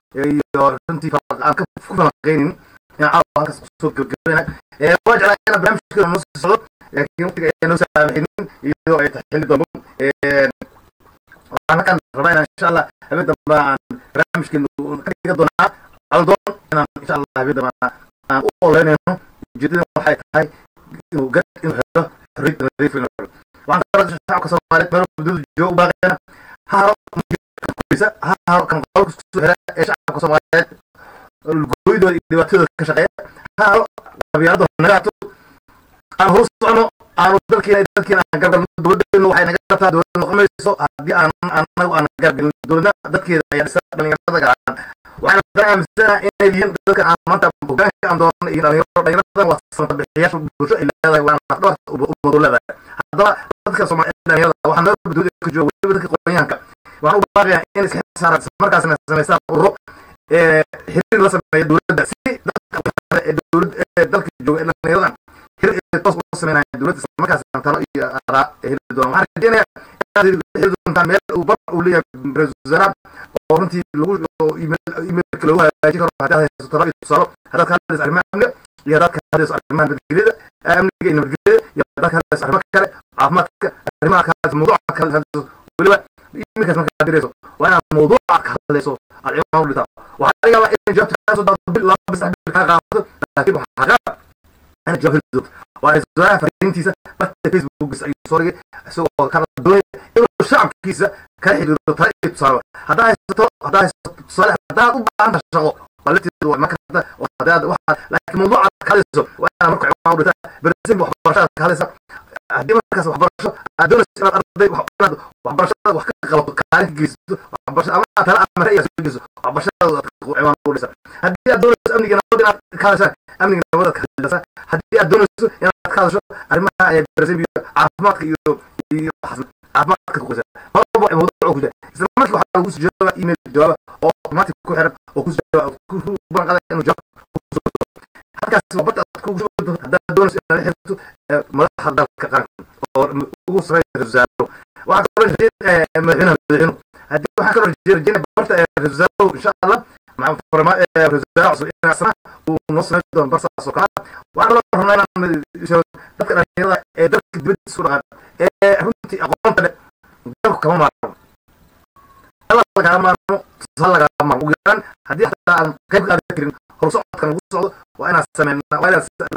iyo runtii aan ku falanqeynin inaan caawa halkaas kusoo gebagabayna waa jeclaa inaan barnaamijkeeda noo sii socdo laakiin waqtiga ayaa noo saamaxaynin iyadoo ay tahay xilli dambo waxaan halkan rabaa inaan insha allah habeen dambe aan barnaamijkeenu ka dhiga doonaa caldoon inaan insha allah habeen dambe aan u oleynayno ujeedada waxay tahay inuu gad inuu helo xorriyadda nadiif inuu helo waxaan ka rabaa shacabka soomaaliyeed meel xuduud jooga u baaqayna ha haro kuysa ha haro kan qolka isku xira ee shacabka soomaaliyeed gooydooda iyo dhibaatadooda ka shaqeeya ha haro qabyaaladooda naga ato aan horu socono aanu dalkeena dalkeena aan gargalno dowladdeenu waxay naga rabtaa dowladda noqomayso haddii aan anagu aan gargalin dowladna dadkeeda ayaa dhisa dhalinyarada galaan waxaan dana aaminsanaha inay yihiin dadka aan maanta hogaanka aan doonno iyo dhalinyaro dhalinyaradan waa samata bixiyaasha bulsho ay leedahay waana dhabarta umadu leedahay haddaba dadka soomaaliyeed dhalinyarada waxaa noo badooda ka jooga weliba dadka qoonyahanka waxaan u baaqayaa in iska xisaaran markaasna samaystaan ururo xiriir la sameeya dowladda si dadka ee dowladda ee dalka jooga ee dhalinyaradan xiriir ay toos u sameynayaan dowladda isla markaasna talo iyo araa heli doonaan waxaan rajeynayaa inaad heli doontaan meel uu bar uu leeyahay ra-iisul wasaaraha oo runtii lagu imailka lagu hagaajin karo haddaad hayso talo iyo tusaalo haddaad ka hadlayso arrimaha amniga iyo haddaad ka hadlayso arrimaha nabadgelyada amniga iyo nabadgelyada iyo haddaad ka hadlayso arrimo kale caafimaadka arrimaha ka hadlayso mawduuca ka hadlayso weliba iminkaas markaad dirayso waa inaad mawduuca ka hadlayso aad ciwaan u dhitaa waxaa laga yaabaa inay jawaabta kaa soo daado bil laba bis bil kaa qaadato laakiin waxaa qaaba ana jawaab heli doonto waa ra-iisul fariintiisa barta facebookgiisa ayuu soo dhigay isagoo kala doonaya inuu shacabkiisa kala xidhiidho tala iyo tusaale haddaa haysato haddaa haysato tusaale haddaad u baahan tahay shaqo qalabteedu waa marka hadda oo haddaad waxaad laakiin mawduucaad ka hadlayso waa inaad marka ciwaan u dhitaa berisimba waxbarashadaad ka hadlaysa haddii markaas waxbarasho aad doonayso inaad arday inaad waxbarashada wax ka qabato kaalin ka geysato waxbarashada ama tala ama ra'yi soo geyso waxbarashada aad ciwaan u dhisa haddii aad doonayso amniga nabad inaad ka hadashaa amniga nabadaad ka hadlaysaa haddii aad doonayso inaad ka hadasho arrimaha berisimba caafimaadka iyo iyo caafimaadka ku qoysa marwalba ay mawduuc ku jira isla markii waxaa lagu soo jawaaba email jawaaba oo automatic ku xiran oo ku jawaaba ku banqada inuu jawaab halkaas waa barta aad ku soo haddaad doonayso inaad la xiriirto madaxda dalka qaranka oo ugu sareeya ra-iisul wasaaraha waxaa kaloo rajeynayaa madaxweynaha madaxweynuhu haddii waxaa kaloo rajeynaya barta ra-iisul wasaaraha insha allah مع فرما رزاع عصر إن أسمع ونص ندون برصة سكان وعلى الله هنا شو تذكر هذا درك بيت سورة هنتي أقوم تل درك كمان معه الله كمان معه صلى كمان معه وجان هذه حتى كيف قاعد يذكرين خرصات كان وصل وأنا سمعنا وأنا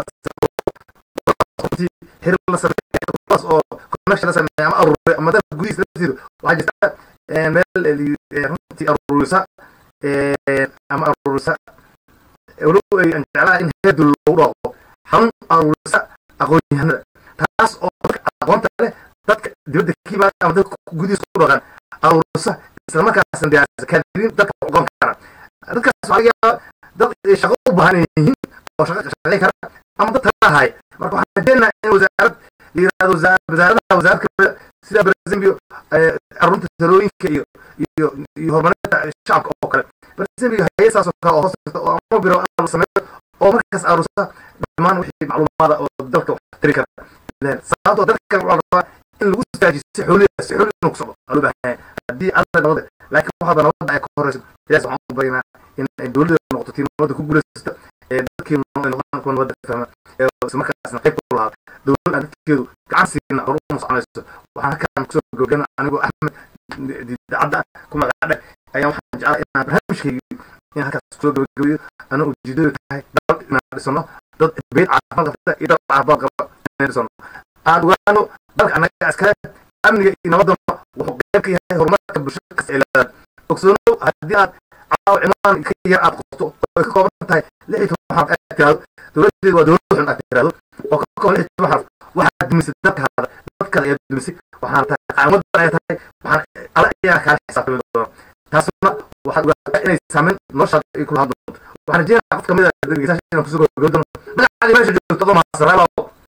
هنتي هرب الله سمع خلاص أو كنا شلنا سمع أما أروح أما ده جويس نفسه وعجزت مال اللي هنتي أروح ama aruurisa walow ay aan jeclaha in heer dowlad loogu dhaaqo xarun aruurisa aqoon-yahanada taas oo dadka aqoonta leh dadka dibadda ka yimaada ama dadka gudihiisa ku dhaqan aruurisa islamarkaasna diyaarisa kaadirin dadka aqoon kara dadkaas waxaa laga yaabaa dad shaqo u baahan yihiin oo shaqo shaqayn kara ama dad talahay marka waxaan rajeynayaa in wasaarad yiraahdo wasaaradaha wasaaradka sida barzambio arunta talooyinka iyo iyo iyo horumarinta shacabka oo kale barzambio hay'adahaas oo kale oo hoos oo ama biro aan sameeyo oo markaas aruursa dhammaan wixii macluumaada oo dalka wax tiri kara sababtoo dadka waxaa rabaa in lagu istaajiyo si xooliya si xooliya inuu ku socdo loo baahan yahay haddii alla nabada laakiin waxaaba nabada ay ka horeyso ilaas waxaan u baryaynaa in ay dowladda noqoto tii nabada ku guuleysata ee dadkii noqdaan kuwa nabada fahma ee isla markaasna qayb ku lahaa dowladda dadkeedu gacan siina hor uma soconayso waxaan halkaan kusoo gabagabana anigoo axmed dacadda ku magacadhe ayaan waxaan jeclaa inaan barnaamijkaygi in halkaas kusoo gabagabayo anaa ujeedadu tahay dal inaan dhisano dad beyd caafimaad qabta iyo dal caafimaad qaba inaan dhisano aan ogaano dalka annaga iskale amniga iyo nabadana wuxuu qayb ka yahay horumarka bulshada kas ee leedahay ogsoonow haddii aad caawa cimaan ka yar aad qorto oo ay ka kooban tahay lix iyo toban xaraf aad tiraahdo dowladeedu waa dowlad xun aad tiraahdo oo ka kooban lix iyo toban xaraf waxaad dumisay dalkaada dadkaada ayaad dumisay waxaana tahay qaamadan ay tahay waxaan ala ayaa kaala xisaabtami doona taasna waxaad ogaataa inay saameyn noloshaada ay kula hadlo doonto waxaan rajeynayaa qof kamid ah dhegeystayaasha inaan kusoo gabagabo doono magacaadi meesha joogto adoo mahadsan halo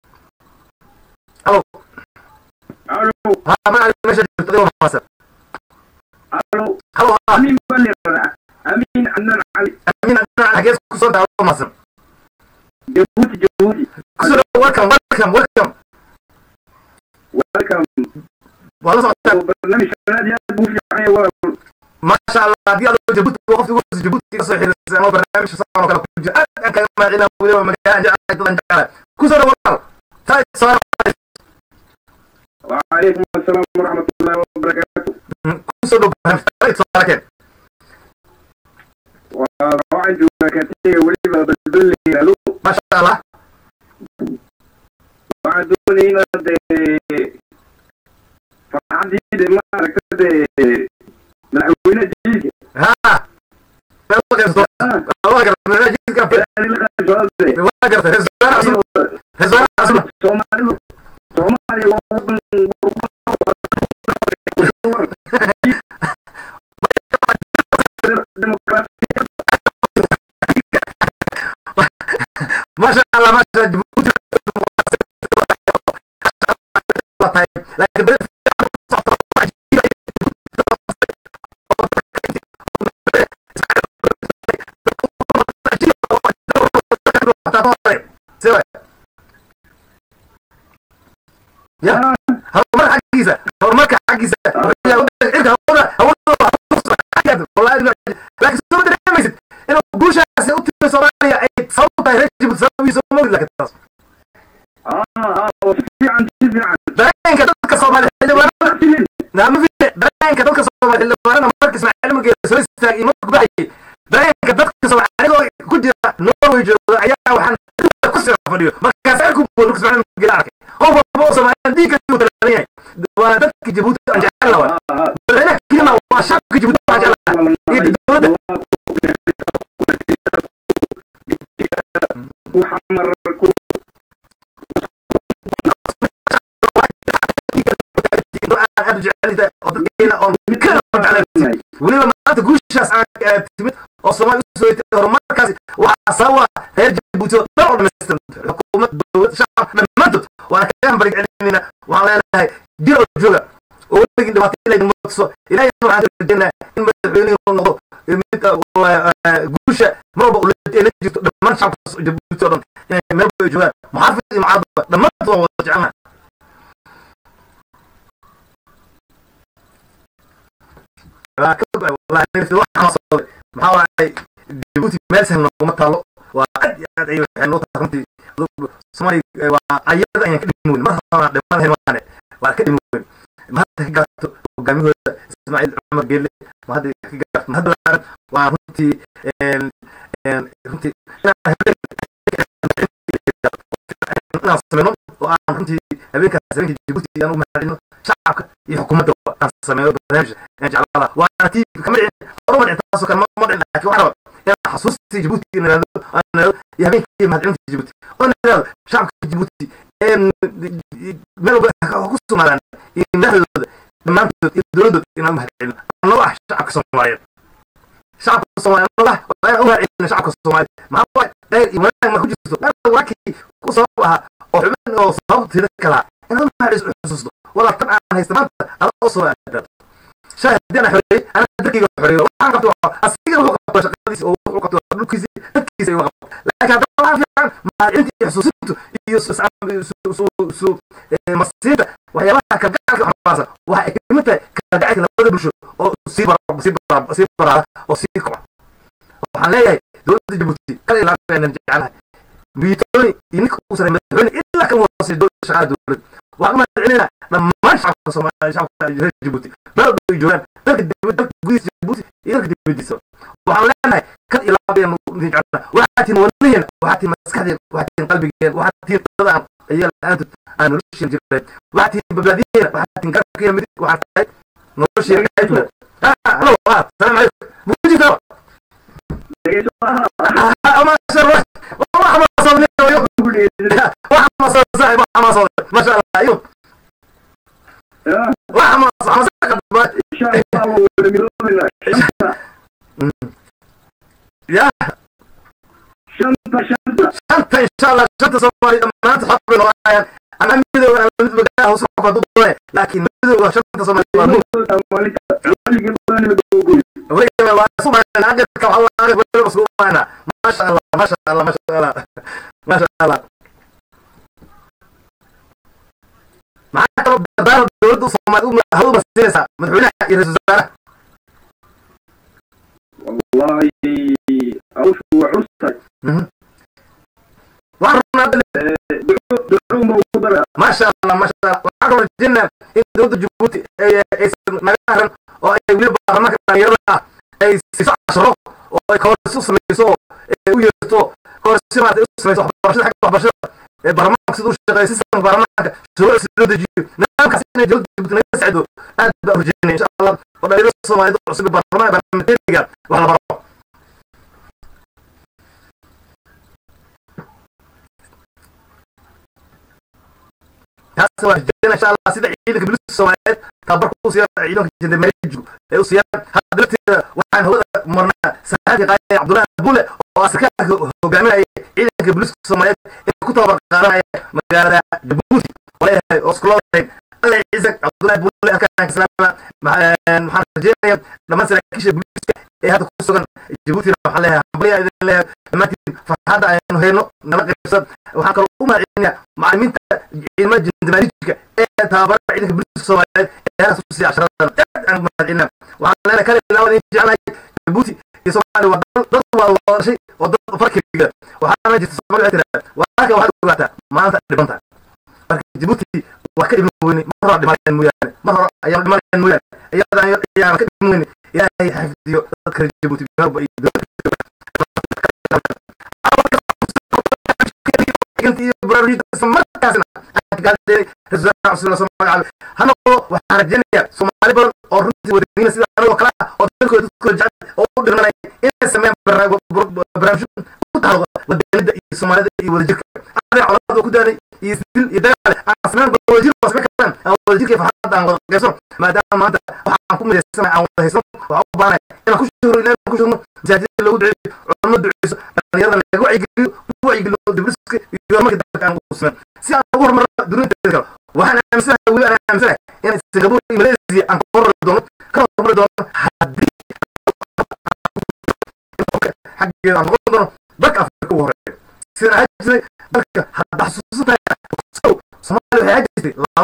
halo Halo, ha magacaadi meesha joogto adoo mahadsan halo. halo ha Amin Balirana. Amin Annan Ali. amin adna xagees kusoo daa adoo mahadsan Jabuuti, Jabuuti. kusoo daa welcome welcome welcome Welcome. waa la socotaa Barnaamij shanaad aad buu fiican yahay walaal. ما شاء الله هذه هذا جبوتي وقفتي وقفتي جبوتي صحيح السنة برنامج صار وكذا كل جاء كان ما عندنا ولا ما كان جاء أيضا جاء كسر والله ثالث صار وعليكم السلام ورحمة الله وبركاته. كسر برنامج ثالث صار كذا وواحد وكتير وليبا بالبل يلو. ما شاء الله وعدوني هنا ده فعندي ده ما ركض ملعوبين جيجي. ها ما وقفت ما وقفت ما جيت كان أنا اللي قاعد جوال ده. ما وقفت هزار أصلا هزار أصلا Somali Somali وابن ما شاء الله ما شاء الله جبوتي لكن سوى يا هرمك حقيسة هرمك حقيسة والله لكن سوى ده ما يصير إنه بوش أسيوط في صوماليا أي صوت يرجع بتسوي سومالي لكن تص آه آه وفي عن في عن بعدين كتبك صومالي اللي ورا نعم في بعدين كتبك صومالي اللي ورا أنا مركز مع علمك سويس تاعي مرك بعدي بعدين كتبك صومالي كنت نرويج عيال وحن كسر فيديو ما كسركم بقولك معنا جلارك هو بوصل مع ديك التوترانية ودك جبوت أنجلوا هنا كلمة وشاك جبوت أنجلوا يدور وحمر كل أرجع لي أضيع أو كلام على ولما ما تقولش تمت أصلا سويت مركز وعصوا هرج بوتو طلعوا من السنة حكومة دولة شعب لما تت وأنا كلام بريء علينا وعلى هاي ديروا جوجا ولكن دلوقتي لين متصو إلى يوم عاد الجنة إن بدأني النهضة متى وجوشة ما بقول لك نجي لما شعب جبوتو يعني ما بيجوا محافظ معاضة لما تطلعوا وجعنا والله نفسي واحد حصل محاولة جيبوتي مالسها إنه ما طلع وعد عد أيوة النقطة خمسة سماري وعيادة يعني كده مول ما ما ما هي مانع وكده مول ما هذا حاجة وجميل إسماعيل عمر قال لي ما هذا حاجة ما هذا العرب وهنتي هنتي أنا سمعنا وهنتي أبيك سمعت جيبوتي أنا ما إنه شعبك يحكم الدولة أنا سمعنا برنامج يعني على الله وأنا تي كمان أروح نعتاصو كان ما ما لكن واحد أنا حسوس جيبوتي إن أنا يهمني ما تعلمت جيبوتي أنا شعب جيبوتي إن ملو بقصة معنا إن ده لما أنت تدرد إن ما تعلم أنا راح شعب الصومالي شعب الصومالي الله أنا أقول إن شعب الصومالي ما هو داير إيمان ما كنت جسوا أنا وراكي قصوها أو حبنا أو صوت تذكرها أنا ما أعرف حسوسه ولا طبعا هيستمر على أصل شاهد أنا حري أنا دقيقة حري وأنا قطع أصير وقطع شقتي أو وقطع لوكيزي تكيزي وقطع لكن هذا ما في ما عندي حسوسيته يسوس سو سو سو مصيبة وهي ما كان قاعد حراسة وهي متى كان قاعد لابد بشو أو سيبر سيبر سيبر أو سيكوا وحنلاقي دولة جيبوتي كان يلعب بين نرجعها بيتوني ينك وصل مدحوني إلا كان وصل دولة شغال دولة وأما علينا لما شعب الصومال شعب جيبوتي بلد يجون تلك تلك جيس جيبوتي يلك جيبوتي وحنلاقي كان يلعب بين نرجعنا وحتى نولين وحتى مسكين وحتى قلبي وحتى طلع هي الآن أنا نرش الجبل وحتى ببلادين وحتى نقرب كي مدك وحتى نرش الجبل آه ألو آه السلام عليكم موجود ترى ما شاء الله والله ما صار لي واحد ما صار صاحب ما صار ما شاء الله أيوه واحد ما صار إن شاء الله يا شنطة شنطة شنطة إن شاء الله شنطة صومالي ما تحب الوعي أنا مدو أنا مدو بقى وصفة ضده لكن مدو شنطة صومالي ويا الله صومالي أنا أقدر كم الله أعرف ولا بس أنا ما شاء الله ما شاء الله ما شاء الله ما شاء الله معك رب دار الدولة صومالي هو بس سياسة مدحونها يرسل زارة والله أوش وعسر وعرفنا دعوة موجودة ما شاء الله ما شاء الله وعرفنا الجنة إن دولة جيبوتي أي مقارن أو أي ولي برمك يرى أي سيسع عشرة أو أي كورسوس ميسو ويرتو كورسوس ما تسمع برشة حق برشة برمك سدوش سيسع برمك شروع سدود جيب نعم كسينا جلد جيبوتي نسعدو هذا أرجعني إن شاء الله ولا يرسل ما يدور سيد برمك برمتين وعلى برا هسه جينا إن شاء الله سيد عيدك بلوس السوماليات تبركوا سيارة عيدك جند مريجو أيو سيارة هذا دلوقتي وحن هو مرنا سهاد قاية عبد الله بولة وأسكاك هو جميع عيدك بلوس السوماليات كتب قراءة مجال جيبوتي ولا أسكولين الله يعزك عبد الله بولة كان سلامة مع محمد جينا لما سلك كيش بلوس إيه هذا كوسكان جيبوتي راح عليها بلي إذا له ما تي فهذا إنه هينو نلقى بسد وحكى الأمة إنه معلمين المجد مالك إيه تابر عندك بلوس السوالف أنا سوسي عشرة أنا معلمين وعلى كلام الأول يجي على جيبوتي يسمعني وضد والله شيء وضد فرق كبير وحنا جت الصومال اعتراف وهكذا واحد وقتها ما أنت بنتها جيبوتي وكلمة ويني مرة دمار المويان مرة أيام دمار المويان أيام أيام كلمة ويني يا هي حفيدي أذكر جيبوتي بنوب إيد أنت برامج سمعت كاسنا قال لي رزق رسول الله صلى الله عليه وسلم هنا وحرجني سومالي بر أورنتي ودينا سيدا أنا وكلا أذكر أذكر جد أو درنا إن سمع برامج برامج كتار ودينا سومالي يورجك أنا على هذا كده يسدل يدل أصلا بوجيه بس كمان أو بوجيه كيف حد عن قصر ما دام ما أنت وحكم السماء أو الهسم وعبارة أنا كل شهور أنا كل شهور زاد لو دعي عمد عيسى أنا يلا نقول يقول هو يقول دبلسك يوم ما قدرت أنا وصلنا ساعة أول مرة دون تذكر وأنا أمسح ولا أنا أمسح يعني سجبوا ماليزيا أنا مرة دون كم مرة دون حد حق أنا دون بقى في الكورة سنة هجري بقى حد حسوسها سو سمعوا هجري لا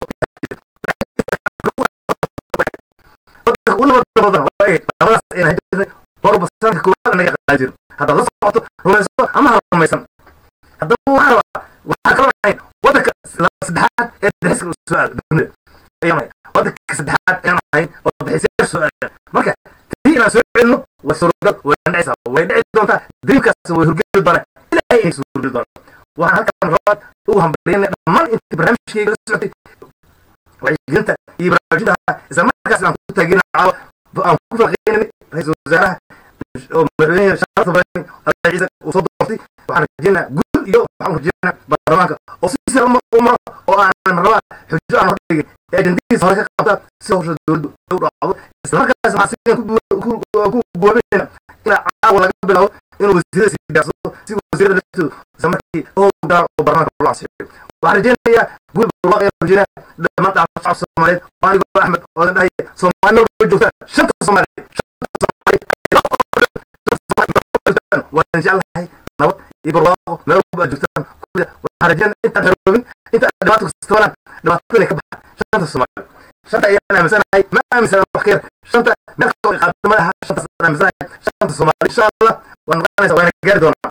ولا مرة بدر وإيه خلاص إن هجري ضرب السنة كلها أنا قاعد هذا غصب عطوا هو يسوى أما هو ما يسمى هذا مو عارف وحكروا عين ودك سدحات يدرس السؤال دون أيام ودك سدحات أنا عين وضح يصير سؤال مركا تيجي نسوي إنه وسرقة ونعيس ويدعي دون دريك سوي هرجل الضرر إلى أي سوي الضرر وهذا كان غلط وهم بين ما أنت برنامج شيء سعودي وعجنت يبرجلها إذا ما كان كنت تجينا على أنفق غيرني هذا زرع ومريني شرط بيني waxaan rajeynaa guul iyo waxaan rajeynaa baarlamaanka oo si salama u maro oo aan rabaa xujo aan hordhigin ee ajandihiisa hore ka qabta si hawsha dowladdu u dhacdo islamarkaas waxaan sidan ku goobinayna ilaa caawa laga bilaabo inuu wasiirada sii gaarsado si wasiirada laftoodu islamarkii howlgalaan oo baarlamaanka loo ansixiyo waxaan rajeynayaa guul barwaaqo ayaan rajeynaa dhammaan shacabka soomaaliyeed oo anigoo axmed oo idin dhahaya soomaalina way joogtaan shanta soomaaliyeed waan jeclahay nabad iyo barwaaqo meel walba aad joogtaan waxaan rajeynaa intaan xoroobin inta aad dhibaato kastabanaan dhibaatadana ka baxa shanta soomaaliyeed shanta ayaan aaminsanahay ma aaminsana wax ka yar shanta meel kaloo qaadama laha shantaas aan aaminsanahay shanta soomaaliyeed insha allah waan noqonaysa waana gaari doonaa